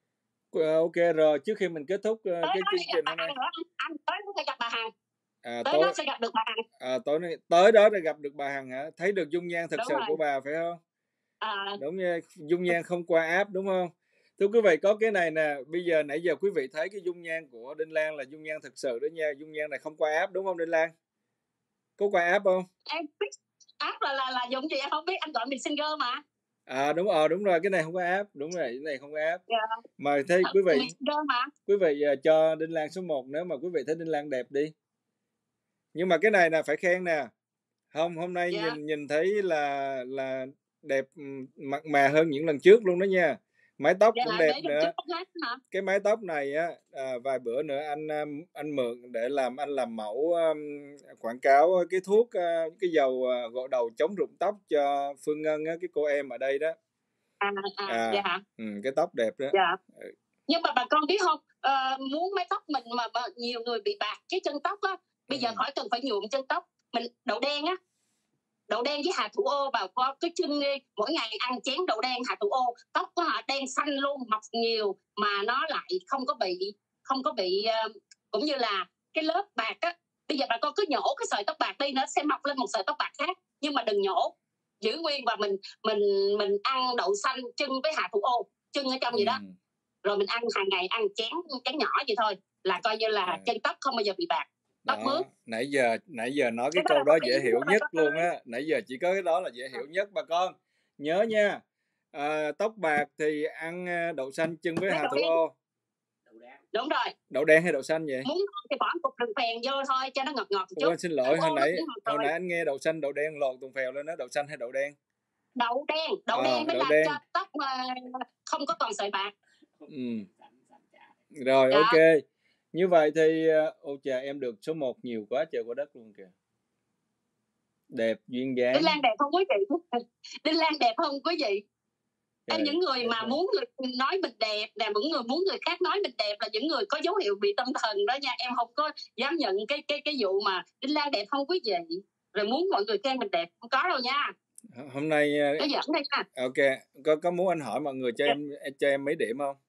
Speaker 1: Ok rồi, trước khi mình kết thúc uh,
Speaker 2: tới
Speaker 1: cái
Speaker 2: đó
Speaker 1: chương trình
Speaker 2: bà
Speaker 1: hôm nay,
Speaker 2: Hằng nữa, anh, anh tới nó sẽ gặp bà Hằng.
Speaker 1: à,
Speaker 2: tới
Speaker 1: tối
Speaker 2: đó sẽ gặp được bà Hằng.
Speaker 1: À, tối nay tới đó để gặp được bà Hằng hả? Thấy được dung nhan thật
Speaker 2: Đúng
Speaker 1: sự
Speaker 2: rồi.
Speaker 1: của bà phải không?
Speaker 2: À,
Speaker 1: đúng nha, dung nhan không qua app đúng không? Thưa quý vị, có cái này nè, bây giờ nãy giờ quý vị thấy cái dung nhan của Đinh Lan là dung nhan thật sự đó nha, dung nhan này không qua app đúng không Đinh Lan? Có qua app không?
Speaker 2: em biết app là là là dùng gì em không biết, anh gọi mình single mà.
Speaker 1: À đúng rồi, đúng rồi, cái này không có app, đúng rồi, cái này không có app.
Speaker 2: Yeah.
Speaker 1: Mà thấy quý vị,
Speaker 2: mà.
Speaker 1: quý vị uh, cho Đinh Lan số một nếu mà quý vị thấy Đinh Lan đẹp đi. Nhưng mà cái này là phải khen nè. Không, hôm nay
Speaker 2: Yeah.
Speaker 1: nhìn nhìn thấy là là đẹp mặn mà hơn những lần trước luôn đó nha. Mái tóc
Speaker 2: Dạ,
Speaker 1: cũng đẹp nữa.
Speaker 2: hả?
Speaker 1: Cái mái tóc này á, à, vài bữa nữa anh anh mượn để làm anh làm mẫu um, quảng cáo cái thuốc uh, cái dầu uh, gội đầu chống rụng tóc cho Phương Ngân á, cái cô em ở đây đó.
Speaker 2: À, à,
Speaker 1: à
Speaker 2: dạ hả?
Speaker 1: Ừ, cái tóc đẹp đó.
Speaker 2: Dạ. Nhưng mà bà con biết không, uh, muốn mái tóc mình mà, mà nhiều người bị bạc cái chân tóc á, bây ừ. giờ khỏi cần phải nhuộm chân tóc, mình đậu đen á, đậu đen với hạt thủ ô bà có cái chân đi, mỗi ngày ăn chén đậu đen hạt thủ ô, tóc của họ đen xanh luôn, mọc nhiều mà nó lại không có bị không có bị uh, cũng như là cái lớp bạc á. Bây giờ bà con cứ nhổ cái sợi tóc bạc đi, nó sẽ mọc lên một sợi tóc bạc khác, nhưng mà đừng nhổ, giữ nguyên và mình mình mình ăn đậu xanh chân với hạt thủ ô, chân ở trong ừ. gì đó, rồi mình ăn hàng ngày, ăn chén chén nhỏ vậy thôi là coi như là à. chân tóc không bao giờ bị bạc. Tóc mướt.
Speaker 1: Nãy giờ nãy giờ nói cái, cái câu đó dễ hiểu nhất luôn á, nãy giờ chỉ có cái đó là dễ hiểu nhất bà con. Nhớ nha, à, tóc bạc thì ăn đậu xanh chân với hạt thủ ô.
Speaker 2: Đúng rồi.
Speaker 1: Đậu đen hay đậu xanh vậy?
Speaker 2: Muốn thì bỏ cục đường phèn vô thôi cho nó ngọt ngọt một chút.
Speaker 1: Ôi, xin lỗi, hồi nãy hồi nãy anh nghe đậu xanh đậu đen lọt tùng phèo lên đó, đậu xanh hay đậu đen?
Speaker 2: Đậu đen, đậu à, đen mới làm đen. Cho tóc uh, không có còn sợi bạc. Ừ.
Speaker 1: Rồi, đó. Ok. Như vậy thì ô chà, em được số một nhiều quá trời qua đất luôn kìa. Đẹp duyên dáng.
Speaker 2: Đinh Lan đẹp không quý vị? Đinh Lan đẹp không quý vị? Em những người mà muốn người nói mình đẹp nè, những người muốn người khác nói mình đẹp là những người có dấu hiệu bị tâm thần đó nha. Em không có dám nhận cái cái cái vụ mà Đinh Lan đẹp không quý vị, rồi muốn mọi người khen mình đẹp, không có đâu nha.
Speaker 1: Hôm nay
Speaker 2: cái giỡn đây ha.
Speaker 1: Ok, có có muốn anh hỏi mọi người cho em cho em mấy điểm không?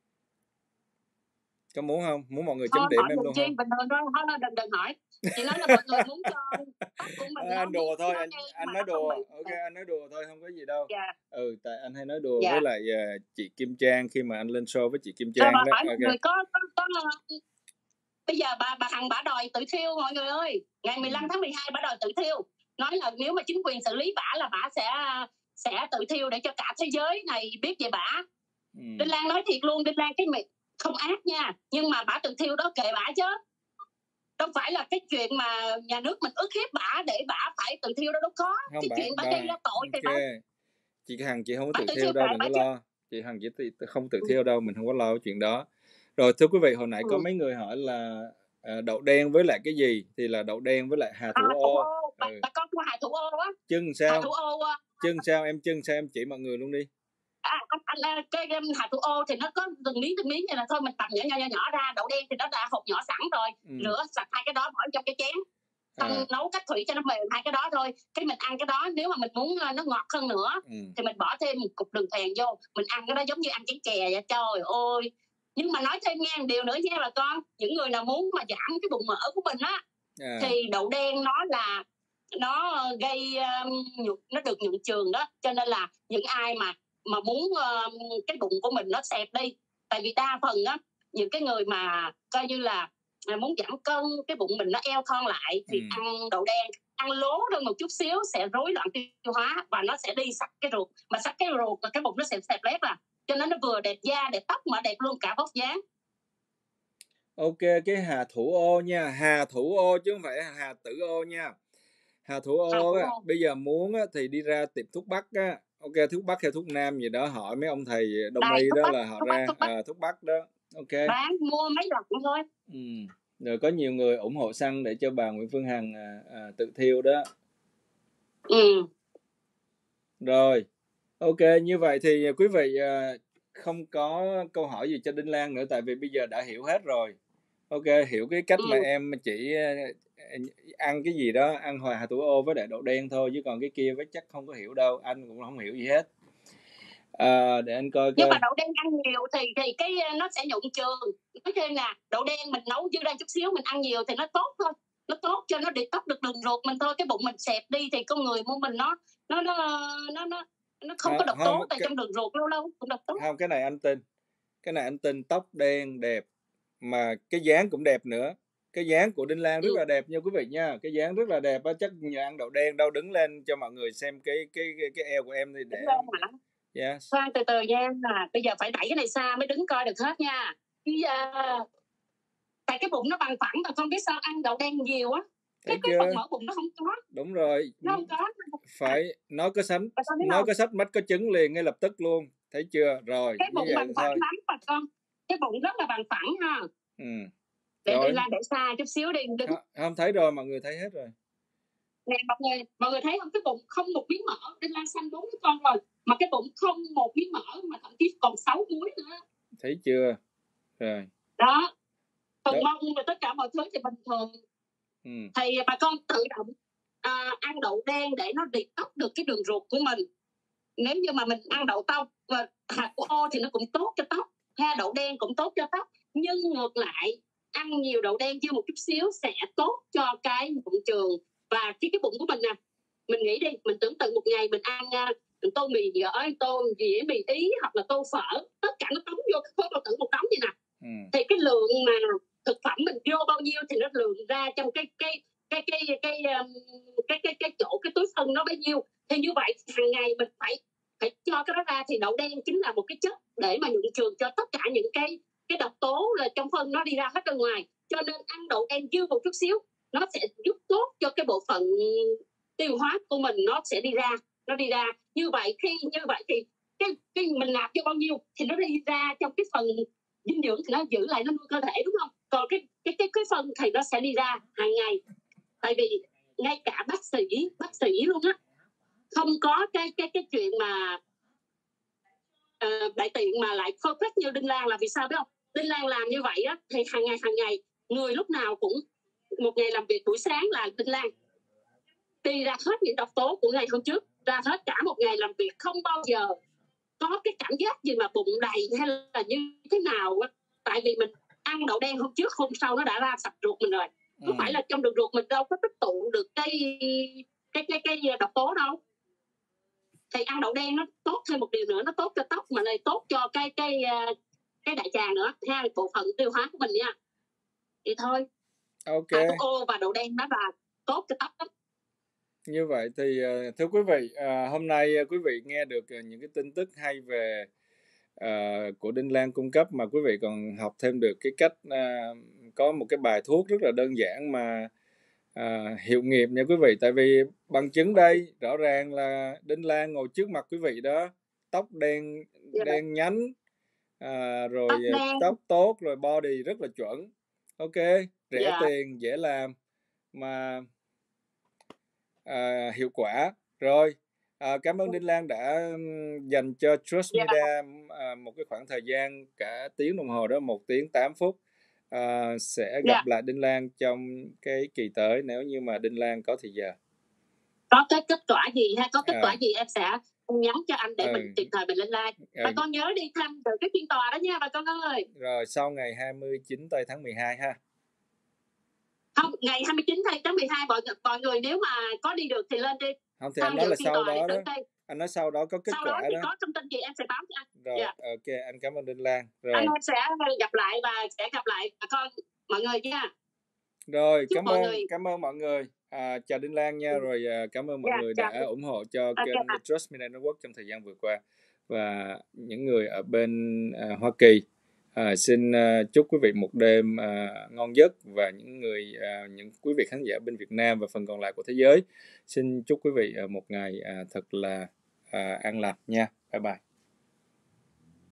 Speaker 1: Có muốn không? Muốn mọi người chấm điểm em luôn không?
Speaker 2: Bình thường thôi, thôi đừng đừng hỏi. Chị nói là mọi người muốn cho của mình.
Speaker 1: À, anh đùa thôi, anh anh nói đùa. Ok, anh nói đùa thôi, không có gì đâu.
Speaker 2: Yeah.
Speaker 1: Ừ, tại anh hay nói đùa yeah. với lại uh, chị Kim Trang khi mà anh lên show với chị Kim Trang
Speaker 2: rồi,
Speaker 1: đó.
Speaker 2: Hỏi
Speaker 1: okay.
Speaker 2: người có, có, có bây giờ bà bà Hằng bà đòi tự thiêu mọi người ơi. Ngày mười lăm tháng mười hai bà đòi tự thiêu. Nói là nếu mà chính quyền xử lý bả là bả sẽ sẽ tự thiêu để cho cả thế giới này biết về bả. Ừ. Đinh Lan nói thiệt luôn, Đinh Lan cái miệng không ác nha, nhưng mà bả tự thiêu đó kệ bả chứ. Đâu phải là cái chuyện mà nhà nước mình ức hiếp bả để bả phải tự thiêu đâu, đâu có. Không, cái bà, chuyện bả gây ra tội thì okay. Bả...
Speaker 1: Chị Hằng chị không có tự, tự thiêu đâu, đừng có lo. Chị Hằng chỉ không tự thiêu đâu, mình không có lo cái chuyện đó. Rồi thưa quý vị, hồi nãy ừ. có mấy người hỏi là à, đậu đen với lại cái gì, thì là đậu đen với lại hà thủ à, ô. ô.
Speaker 2: Bà, ừ. bà con mua hà thủ ô á.
Speaker 1: Chân sao?
Speaker 2: Hà thủ ô á.
Speaker 1: Chân sao em, chân sao em chỉ mọi người luôn đi.
Speaker 2: À, anh, anh, cái, cái hạt thủ ô thì nó có từng miếng từng miếng này là thôi mình tầm nhỏ nhỏ nhỏ, nhỏ ra. Đậu đen thì nó đã hột nhỏ sẵn rồi, ừ. rửa sạch hai cái đó bỏ trong cái chén, xong à. nấu cách thủy cho nó mềm hai cái đó thôi. Cái mình ăn cái đó, nếu mà mình muốn nó ngọt hơn nữa ừ. thì mình bỏ thêm một cục đường phèn vô, mình ăn cái đó giống như ăn chén chè vậy. Trời ơi. Nhưng mà nói thêm nghe một điều nữa nha bà con, những người nào muốn mà giảm cái bụng mỡ của mình á à. thì đậu đen nó là nó gây um, nhục, nó được nhuận trường đó, cho nên là những ai mà mà muốn uh, cái bụng của mình nó xẹp đi, tại vì đa phần á những cái người mà coi như là muốn giảm cân, cái bụng mình nó eo thon lại thì ừ. ăn đậu đen, ăn lố hơn một chút xíu sẽ rối loạn tiêu hóa và nó sẽ đi sặc cái ruột, mà sặc cái ruột là cái bụng nó sẽ xẹp lép à, cho nên nó vừa đẹp da đẹp tóc mà đẹp luôn cả vóc dáng.
Speaker 1: Ok, cái hà thủ ô nha, hà thủ ô chứ không phải hà tử ô nha. Hà thủ ô, hà thủ á, ô. Bây giờ muốn á, thì đi ra tiệm thuốc bắc á, ok, thuốc bắc hay thuốc nam gì đó, hỏi mấy ông thầy đông y đó bắc, là họ thuốc ra thuốc bắc. À, thuốc bắc đó, ok.
Speaker 2: Bán mua mấy lần thôi.
Speaker 1: Ừ. Rồi có nhiều người ủng hộ xăng để cho bà Nguyễn Phương Hằng à, à, tự thiêu đó.
Speaker 2: Ừ.
Speaker 1: Rồi, ok, như vậy thì quý vị uh, không có câu hỏi gì cho Đinh Lan nữa, tại vì bây giờ đã hiểu hết rồi. Ok, hiểu cái cách
Speaker 2: Ừ.
Speaker 1: mà em chỉ uh, ăn cái gì đó, ăn hòa thủ ô với đại đậu đen thôi, chứ còn cái kia với chắc không có hiểu đâu, anh cũng không hiểu gì hết. À, để anh coi
Speaker 2: Nhưng
Speaker 1: coi.
Speaker 2: mà đậu đen ăn nhiều thì thì cái nó sẽ nhuận trường. Nói thêm nè, đậu đen mình nấu dư ra chút xíu, mình ăn nhiều thì nó tốt thôi, nó tốt cho nó detox được đường ruột mình thôi. Cái bụng mình xẹp đi thì con người của mình nó nó nó nó nó nó không có độc
Speaker 1: không,
Speaker 2: tố tại
Speaker 1: cái,
Speaker 2: trong đường ruột lâu lâu cũng độc tố.
Speaker 1: không, cái này anh tin, cái này anh tin. Tóc đen đẹp mà cái dáng cũng đẹp nữa. Cái dáng của Đinh Lan rất
Speaker 2: Ừ.
Speaker 1: là đẹp nha quý vị nha, cái dáng rất là đẹp á. Chắc nhờ ăn đậu đen đâu, đứng lên cho mọi người xem cái cái cái, cái eo của em thì để.
Speaker 2: Yes. Khoan từ từ nha, là bây giờ phải đẩy cái này xa mới đứng coi được hết nha. Bây giờ tại cái bụng nó bằng phẳng mà con biết sao ăn đậu đen nhiều á, cái cái phần mỡ bụng nó không có.
Speaker 1: Đúng rồi,
Speaker 2: nó không có.
Speaker 1: Phải nói có sách, nói có sách mách có trứng liền ngay lập tức luôn, thấy chưa? Rồi
Speaker 2: cái bụng
Speaker 1: như vậy
Speaker 2: bằng phẳng
Speaker 1: thôi.
Speaker 2: lắm mà con, cái bụng rất là bằng phẳng ha.
Speaker 1: Ừ.
Speaker 2: Để đi ra để xa chút xíu đi. Đứng.
Speaker 1: Không, không thấy rồi, mọi người thấy hết rồi.
Speaker 2: Nè mọi người, mọi người thấy không, cái bụng không một miếng mỡ. Đinh Lan xanh bốn đứa con rồi mà cái bụng không một miếng mỡ, mà thậm chí còn sáu muối nữa.
Speaker 1: Thấy chưa? Rồi.
Speaker 2: Đó. Phần mông và tất cả mọi thứ thì bình thường. Ừ. Thì bà con tự động à, ăn đậu đen để nó detox được cái đường ruột của mình. Nếu như mà mình ăn đậu tông và hạt của ô thì nó cũng tốt cho tóc, ha, đậu đen cũng tốt cho tóc. Nhưng ngược lại, ăn nhiều đậu đen chưa một chút xíu sẽ tốt cho cái bụng trường và cái cái bụng của mình nè. Mình nghĩ đi, mình tưởng tượng một ngày mình ăn uh, tô mì gỏi, tô dĩa mì ý hoặc là tô phở, tất cả nó tống vô cái khối bao tử một đống vậy nè. Ừ. Thì cái lượng mà thực phẩm mình vô bao nhiêu thì nó lượng ra trong cái cái cái cái cái cái cái cái, cái chỗ cái túi phân nó bấy nhiêu. Thì như vậy hàng ngày mình phải phải cho cái đó ra, thì đậu đen chính là một cái chất để mà nhuận trường cho tất cả những cái cái độc tố là trong phân nó đi ra hết ra ngoài. Cho nên ăn đậu đen dư một chút xíu nó sẽ giúp tốt cho cái bộ phận tiêu hóa của mình, nó sẽ đi ra, nó đi ra như vậy. Khi như vậy thì cái cái mình nạp cho bao nhiêu thì nó đi ra trong cái phần dinh dưỡng thì nó giữ lại, nó nuôi cơ thể, đúng không? Còn cái cái cái cái phân thì nó sẽ đi ra hàng ngày. Tại vì ngay cả bác sĩ bác sĩ luôn á, không có cái cái cái chuyện mà uh, đại tiện mà lại focus như Đinh Lan. Là vì sao biết không? Đinh Lan làm như vậy á thì hàng ngày hàng ngày người lúc nào cũng một ngày làm việc buổi sáng là Đinh Lan đi ra hết những độc tố của ngày hôm trước, ra hết cả một ngày làm việc, không bao giờ có cái cảm giác gì mà bụng đầy hay là như thế nào á. Tại vì mình ăn đậu đen hôm trước, hôm sau nó đã ra sạch ruột mình rồi. Ừ. Có phải là trong đường ruột mình đâu có tích tụ được cái cái cái cái độc tố đâu. Thì ăn đậu đen nó tốt thêm một điều nữa, nó tốt cho tóc mà này tốt cho cái cái cái đại tràng nữa ha, bộ phận tiêu hóa của mình nha. Vậy thôi.
Speaker 1: Ok.
Speaker 2: Hạt ô và đậu đen nó là tốt cho tóc lắm.
Speaker 1: Như vậy thì thưa quý vị, hôm nay quý vị nghe được những cái tin tức hay về uh, của Đinh Lan cung cấp, mà quý vị còn học thêm được cái cách uh, có một cái bài thuốc rất là đơn giản mà uh, hiệu nghiệm nha quý vị. Tại vì bằng chứng đây rõ ràng là Đinh Lan ngồi trước mặt quý vị đó, tóc đen đen nhánh, uh, rồi tóc, tóc tốt, rồi body rất là chuẩn. Ok, rẻ yeah. tiền, dễ làm mà À, hiệu quả. Rồi, à, cảm ơn Đinh Lan đã dành cho Trust yeah. Media à, một cái khoảng thời gian cả tiếng đồng hồ đó, một tiếng tám phút. À, sẽ gặp yeah. lại Đinh Lan trong cái kỳ tới nếu như mà Đinh Lan có thời giờ.
Speaker 2: Có cái kết quả gì hay có kết à. quả gì em sẽ nhắn cho anh để ừ. mình kịp thời mình lên live. Ừ. Bà con nhớ đi thăm từ cái phiên tòa đó nha bà con ơi.
Speaker 1: Rồi sau ngày hai mươi chín tây tháng mười hai ha.
Speaker 2: Không, ngày hai mươi chín tháng mười hai mọi, mọi người nếu mà có đi được thì lên đi.
Speaker 1: Không thì anh nói là sau đó đó. Anh nói sau đó có kết
Speaker 2: sau
Speaker 1: quả đó.
Speaker 2: Sau đó thì có thông tin gì em sẽ báo cho anh.
Speaker 1: Rồi, yeah. Ok, anh cảm ơn Đinh Lan. Rồi.
Speaker 2: Anh sẽ gặp lại và sẽ gặp lại bà con mọi người nha.
Speaker 1: Rồi, Chúc cảm ơn người. cảm ơn mọi người. À, chào Đinh Lan nha. Rồi cảm ơn mọi yeah, người đã chào. ủng hộ cho okay. kênh Trust Media Network trong thời gian vừa qua. Và những người ở bên uh, Hoa Kỳ, À, xin uh, chúc quý vị một đêm uh, ngon giấc, và những người uh, những quý vị khán giả bên Việt Nam và phần còn lại của thế giới, xin chúc quý vị uh, một ngày uh, thật là uh, an lành nha. Bye bye.